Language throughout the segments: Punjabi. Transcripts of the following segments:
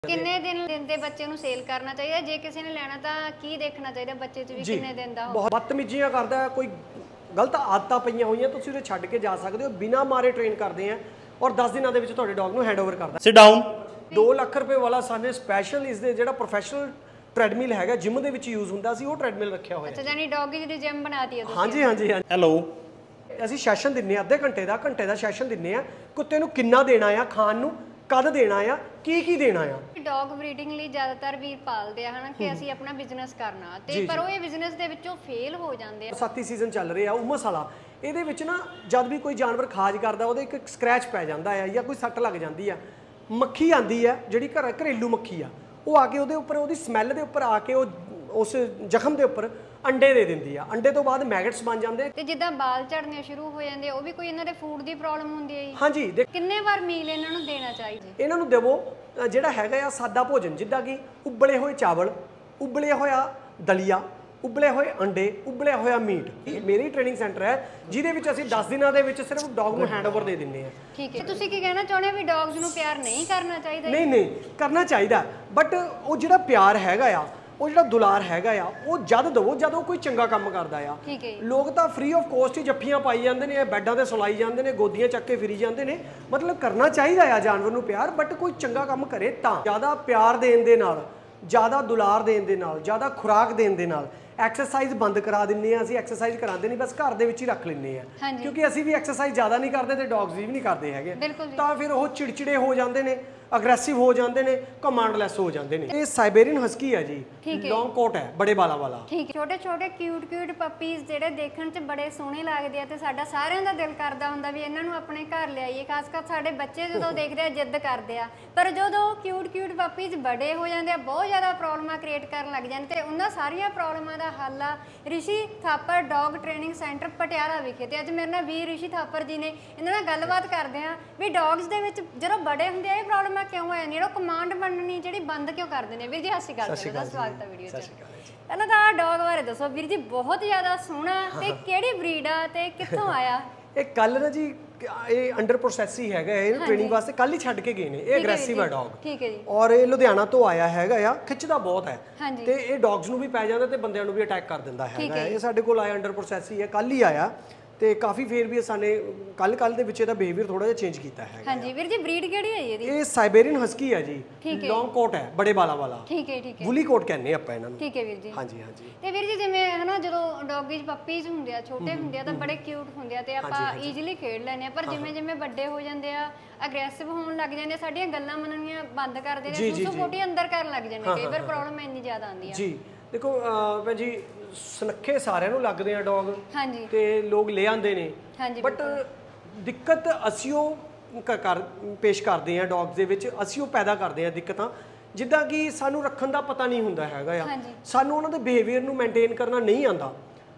ਕਿੰਨੇ ਦਿਨ ਦੇ ਬੱਚੇ ਨੂੰ ਸੇਲ ਕਰਨਾ ਚਾਹੀਦਾ ਜੇ ਕਿਸੇ ਨੇ ਲੈਣਾ ਤਾਂ ਕੀ ਦੇਖਣਾ ਚਾਹੀਦਾ ਬੱਚੇ 'ਚ ਵੀ ਕਿੰਨੇ ਦਿਨ ਦਾ ਬਹੁਤ ਬਦਤਮੀਜ਼ੀਆਂ ਕਰਦਾ ਕੋਈ ਗਲਤ ਆਦਤਾਂ ਪਈਆਂ ਹੋਈਆਂ ਤੁਸੀਂ ਉਹਦੇ ਛੱਡ ਕੇ ਜਾ ਸਕਦੇ ਹੋ ਬਿਨਾ ਮਾਰੇ ਟ੍ਰੇਨ ਕਰਦੇ ਆ ਔਰ 10 ਦਿਨਾਂ ਦੇ ਵਿੱਚ ਤੁਹਾਡੇ ਡੌਗ ਨੂੰ ਹੈਂਡਓਵਰ ਕਰਦਾ ਸਿਟ ਡਾਊਨ 2 ਲੱਖ ਰੁਪਏ ਵਾਲਾ ਸਾਨੇ ਸਪੈਸ਼ਲ ਇਸ ਦੇ ਜਿਹੜਾ ਪ੍ਰੋਫੈਸ਼ਨਲ ਟ੍ਰੈਡਮਿਲ ਹੈਗਾ ਜਿਮ ਦੇ ਵਿੱਚ ਯੂਜ਼ ਹੁੰਦਾ ਸੀ ਉਹ ਟ੍ਰੈਡਮਿਲ ਰੱਖਿਆ ਹੋਇਆ ਅੱਛਾ ਜਾਨੀ ਡੌਗ ਦੀ ਜਿਮ ਬਣਾਤੀ ਹੈ ਤੁਸੀਂ ਹਾਂਜੀ ਹਾਂਜੀ ਹੈਲੋ ਅਸੀਂ ਸੈਸ਼ਨ ਦਿੰਨੇ ਆ ਅੱਧੇ ਘੰਟੇ ਦਾ ਸੈਸ਼ਨ ਦਿੰਨੇ ਆ ਕੁੱਤੇ ਨੂੰ ਕਿੰਨਾ ਦੇਣਾ ਆ ਖਾਣ ਨੂੰ ਕਦ ਦੇਣਾ ਆ ਕੀ ਦੇਣਾ ਆ ਡੌਗ ਬਰੀਡਿੰਗ ਲਈ ਜ਼ਿਆਦਾਤਰ ਵੀਰ ਪਾਲਦੇ ਆ ਹਨਾ ਕਿ ਅਸੀਂ ਆਪਣਾ ਬਿਜ਼ਨਸ ਕਰਨਾ ਤੇ ਪਰ ਉਹ ਇਹ ਬਿਜ਼ਨਸ ਦੇ ਵਿੱਚੋਂ ਫੇਲ ਹੋ ਜਾਂਦੇ ਆ ਸਾਥੀ ਸੀਜ਼ਨ ਚੱਲ ਰਿਹਾ ਉਮਸ ਵਾਲਾ ਇਹਦੇ ਵਿੱਚ ਨਾ ਜਦ ਵੀ ਕੋਈ ਜਾਨਵਰ ਖਾਜ ਕਰਦਾ ਉਹਦੇ ਇੱਕ ਸਕ੍ਰੈਚ ਪੈ ਜਾਂਦਾ ਆ ਜਾਂ ਕੋਈ ਸੱਟ ਲੱਗ ਜਾਂਦੀ ਆ ਮੱਖੀ ਆਂਦੀ ਆ ਜਿਹੜੀ ਘਰੇਲੂ ਮੱਖੀ ਆ ਉਹ ਆ ਕੇ ਉਹਦੇ ਉੱਪਰ ਉਹਦੀ ਸਮੈਲ ਦੇ ਉੱਪਰ ਆ ਕੇ ਉਹ ਉਸ ਜ਼ਖਮ ਦੇ ਉੱਪਰ ਅੰਡੇ ਦੇ ਦਿੰਦੀ ਆ ਅੰਡੇ ਤੋਂ ਬਾਅਦ ਮੈਗਟਸ ਬਣ ਜਾਂਦੇ ਤੇ ਜਿੱਦਾਂ ਬਾਲ ਝੜਨੇ ਸ਼ੁਰੂ ਹੋ ਜਾਂਦੇ ਉਹ ਵੀ ਕੋਈ ਇਹਨਾਂ ਦੇ ਫੂਡ ਦੀ ਪ੍ਰੋਬਲਮ ਹੁੰਦੀ ਹੈ ਜੀ ਹਾਂਜੀ ਕਿੰਨੇ ਵਾਰ ਮੀਲ ਇਹਨਾਂ ਨੂੰ ਦੇਣਾ ਚਾਹੀਦਾ ਇਹਨਾਂ ਨੂੰ ਦੇਵੋ ਜਿਹੜਾ ਹੈਗਾ ਆ ਸਾਦਾ ਭੋਜਨ ਜਿੱਦਾਂ ਕਿ ਉਬਲੇ ਹੋਏ ਚਾਵਲ ਉਬਲਿਆ ਹੋਇਆ ਦਲੀਆ ਉਬਲੇ ਹੋਏ ਅੰਡੇ ਉਬਲਿਆ ਹੋਇਆ ਮੀਟ ਮੇਰੀ ਟ੍ਰੇਨਿੰਗ ਸੈਂਟਰ ਹੈ ਜਿਹਦੇ ਵਿੱਚ ਅਸੀਂ 10 ਦਿਨਾਂ ਦੇ ਵਿੱਚ ਸਿਰਫ ਡੌਗ ਨੂੰ ਹੈਂਡਓਵਰ ਦੇ ਦਿੰਦੇ ਆ ਠੀਕ ਹੈ ਤੁਸੀਂ ਕੀ ਕਹਿਣਾ ਚਾਹੁੰਦੇ ਹੋ ਵੀ ਡੌਗਸ ਨੂੰ ਪਿਆਰ ਨਹੀਂ ਕਰਨਾ ਚਾਹੀਦਾ ਨਹੀਂ ਕਰਨਾ ਚਾਹੀਦਾ ਬਟ ਉਹ ਜਿਹੜਾ ਪਿਆਰ ਹੈਗਾ ਆ ਉਹ ਜਿਹੜਾ ਦੁਲਾਰ ਹੈਗਾ ਆ ਉਹ ਜਦ ਦਵੋ ਜਦ ਉਹ ਕੋਈ ਚੰਗਾ ਕੰਮ ਕਰਦਾ ਆ ਲੋਕ ਤਾਂ ਫ੍ਰੀ ਆਫ ਕੋਸਟ ਹੀ ਜੱਫੀਆਂ ਪਾਈ ਜਾਂਦੇ ਨੇ ਬੈੱਡਾਂ ਤੇ ਸੁਲਾਈ ਜਾਂਦੇ ਨੇ ਗੋਦੀਆਂ ਚੱਕ ਕੇ ਫਿਰੀ ਜਾਂਦੇ ਨੇ ਮਤਲਬ ਕਰਨਾ ਚਾਹੀਦਾ ਆ ਜਾਨਵਰ ਨੂੰ ਪਿਆਰ ਬਟ ਕੋਈ ਚੰਗਾ ਕੰਮ ਕਰੇ ਤਾਂ ਜ਼ਿਆਦਾ ਪਿਆਰ ਦੇਣ ਦੇ ਨਾਲ ਜ਼ਿਆਦਾ ਦੁਲਾਰ ਦੇਣ ਦੇ ਨਾਲ ਜ਼ਿਆਦਾ ਖੁਰਾਕ ਦੇਣ ਦੇ ਨਾਲ ਐਕਸਰਸਾਈਜ਼ ਬੰਦ ਕਰਾ ਦਿੰਨੇ ਆ ਅਸੀਂ ਐਕਸਰਸਾਈਜ਼ ਕਰਾਉਂਦੇ ਨਹੀਂ ਬਸ ਘਰ ਦੇ ਵਿੱਚ ਹੀ ਰੱਖ ਲੈਂਦੇ ਆ ਕਿਉਂਕਿ ਅਸੀਂ ਵੀ ਐਕਸਰਸਾਈਜ਼ ਜ਼ਿਆਦਾ ਨਹੀਂ ਕਰਦੇ ਤੇ ਡੌਗਸ ਵੀ ਨਹੀਂ ਕਰਦੇ ਹੈਗੇ ਤਾਂ ਫਿਰ ਉਹ ਚਿੜਚਿੜੇ ਹੋ ਜਾਂਦੇ ਨੇ ਅਗਰੈਸਿਵ ਹੋ ਜਾਂਦੇ ਨੇ ਕਮਾਂਡਲੈਸ ਹੋ ਜਾਂਦੇ ਨੇ ਇਹ ਸਾਈਬੇਰੀਅਨ ਹਸਕੀ ਹੈ ਜੀ ਲੌਂਗ ਕੋਟ ਹੈ ਬੜੇ ਬਾਲਾਂ ਵਾਲਾ ਠੀਕ ਛੋਟੇ ਛੋਟੇ ਕਿਊਟ ਪੱਪੀਜ਼ ਜਿਹੜੇ ਦੇਖਣ 'ਚ ਬੜੇ ਸੋਹਣੇ ਲੱਗਦੇ ਆ ਤੇ ਸਾਡਾ ਸਾਰਿਆਂ ਦਾ ਦਿਲ ਕਰਦਾ ਹੁੰਦਾ ਵੀ ਇਹਨਾਂ ਨੂੰ ਆਪਣੇ ਘਰ ਲਿਆਈਏ ਖਾਸ ਕਰ ਸਾਡੇ ਬੱਚੇ ਜਦੋਂ ਦੇਖਦੇ ਆ ਜਿੱਦ ਕਰਦੇ ਆ ਪਰ ਜਦੋਂ ਕਿਊਟ ਪੱਪੀਜ਼ ਬੜੇ ਹੋ ਜਾਂਦੇ ਆ ਬਹੁਤ ਜ਼ਿਆਦਾ ਪ੍ਰੋਬਲਮਾਂ ਕ੍ਰੀਏਟ ਕਰਨ ਲੱਗ ਜਾਂਦੇ ਤੇ ਉਹਨਾਂ ਸਾਰੀਆਂ ਪ੍ਰੋਬਲਮਾਂ ਦਾ ਹੱਲ ਆ Rishi Thapar dog training centre Patiala ਵਿਖੇ ਤੇ ਅੱਜ ਮੇਰੇ ਨਾਲ ਵੀਰ ਰਿਸ਼ੀ ਥਾਪਰ ਜੀ ਨੇ ਇਹਨਾਂ ਨਾਲ ਗੱਲਬਾਤ ਕਰਦੇ ਆ ਵੀ ਡੌਗਸ ਦੇ ਵਿੱਚ ਜਦੋਂ ਬੜੇ ਹੁੰਦੇ ਆ ਇਹ ਪ੍ਰੋਬਲਮ ਕਿਉਂ ਹੈ ਨਹੀਂ ਉਹ ਕਮਾਂਡ ਬਣਨੀ ਜਿਹੜੀ ਬੰਦ ਕਿਉਂ ਕਰਦੇ ਨੇ ਵੀਰ ਜੀ ਸਤਿ ਸ਼੍ਰੀ ਅਕਾਲ ਸਵਾਗਤ ਹੈ ਵੀਡੀਓ 'ਚ ਪਹਿਲਾਂ ਤਾਂ ਡੌਗ ਬਾਰੇ ਦੱਸੋ ਵੀਰ ਜੀ ਬਹੁਤ ਜ਼ਿਆਦਾ ਸੋਹਣਾ ਤੇ ਕਿਹੜੀ ਬਰੀਡ ਆ ਤੇ ਕਿੱਥੋਂ ਆਇਆ ਇਹ ਕੱਲ ਨਾ ਜੀ ਇਹ ਅੰਡਰ ਪ੍ਰੋਸੈਸ ਹੀ ਹੈਗਾ ਇਹਨੂੰ ਟ੍ਰੇਨਿੰਗ ਵਾਸਤੇ ਕੱਲ ਹੀ ਛੱਡ ਕੇ ਗਏ ਨੇ ਇਹ ਅਗਰੈਸਿਵ ਹੈ ਡੌਗ ਠੀਕ ਹੈ ਜੀ ਔਰ ਇਹ ਲੁਧਿਆਣਾ ਤੋਂ ਆਇਆ ਹੈਗਾ ਆ ਖਿੱਚਦਾ ਬਹੁਤ ਹੈ ਤੇ ਇਹ ਡੌਗਸ ਨੂੰ ਵੀ ਪੈ ਜਾਂਦਾ ਤੇ ਬੰਦਿਆਂ ਨੂੰ ਵੀ ਅਟੈਕ ਕਰ ਦਿੰਦਾ ਹੈਗਾ ਇਹ ਸਾਡੇ ਕੋਲ ਆਇਆ ਅੰਡਰ ਪ੍ਰੋਸੈਸ ਹੀ ਹੈ ਕੱਲ ਹੀ ਆਇਆ ਤੇ ਕਾਫੀ ਫੇਰ ਵੀ ਸਾਨੇ ਕੱਲ ਦੇ ਵਿੱਚ ਇਹਦਾ ਬਿਹੇਵੀਅਰ ਥੋੜਾ ਜਿਹਾ ਚੇਂਜ ਕੀਤਾ ਹੈ ਹਾਂਜੀ ਵੀਰ ਜੀ ਬਰੀਡ ਕਿਹੜੀ ਹੈ ਇਹਦੀ ਇਹ ਸਾਈਬੇਰੀਅਨ ਹਸਕੀ ਹੈ ਜੀ ਲੌਂਗ ਕੋਟ ਹੈ ਬੜੇ ਬਾਲਾਂ ਵਾਲਾ ਠੀਕ ਹੈ ਵੁਲੀ ਕੋਟ ਕਹਿੰਦੇ ਆਪਾਂ ਇਹਨਾਂ ਨੂੰ ਠੀਕ ਹੈ ਵੀਰ ਜੀ ਹਾਂਜੀ ਤੇ ਵੀਰ ਜੀ ਜਿਵੇਂ ਹਨਾ ਜਦੋਂ ਡੌਗੀਜ਼ ਪੱਪੀਜ਼ ਹੁੰਦੇ ਆ ਛੋਟੇ ਹੁੰਦੇ ਆ ਤਾਂ ਬੜੇ ਕਿਊਟ ਹੁੰਦੇ ਆ ਤੇ ਆਪਾਂ ਈਜ਼ੀਲੀ ਖੇਡ ਲੈਂਦੇ ਆ ਪਰ ਜਿਵੇਂ ਵੱਡੇ ਹੋ ਜਾਂਦੇ ਆ ਅਗਰੈਸਿਵ ਹੋਣ ਲੱਗ ਜਾਂਦੇ ਸਾਡੀਆਂ ਗੱਲਾਂ ਮੰਨਣੀਆਂ ਬੰਦ ਕਰ ਦਿੰਦੇ ਆ ਸੁਸੂ ਪੋਟੀ ਅੰਦਰ ਕਰਨ ਲੱਗ ਜਾਂਦੇ ਕਈ ਵਾਰ ਪ੍ਰੋਬਲਮ ਇੰਨੀ ਜ਼ਿਆਦਾ ਆਉਂਦੀ ਆ ਜੀ ਦੇਖੋ ਭੈਣ ਜੀ ਸੁਨੱਖੇ ਸਾਰਿਆਂ ਨੂੰ ਲੱਗਦੇ ਆ ਡੌਗ ਤੇ ਲੋਕ ਲੈ ਆਉਂਦੇ ਨੇ ਬਟ ਦਿੱਕਤ ਅਸੀਂ ਉਹ ਪੇਸ਼ ਕਰਦੇ ਆ ਡੌਗਸ ਦੇ ਵਿੱਚ ਅਸੀਂ ਉਹ ਪੈਦਾ ਕਰਦੇ ਆ ਦਿੱਕਤਾਂ ਜਿੱਦਾਂ ਕਿ ਸਾਨੂੰ ਰੱਖਣ ਦਾ ਪਤਾ ਨਹੀਂ ਹੁੰਦਾ ਹੈਗਾ ਆ ਸਾਨੂੰ ਉਹਨਾਂ ਦੇ ਬਿਹੇਵੀਅਰ ਨੂੰ ਮੇਨਟੇਨ ਕਰਨਾ ਨਹੀਂ ਆਉਂਦਾ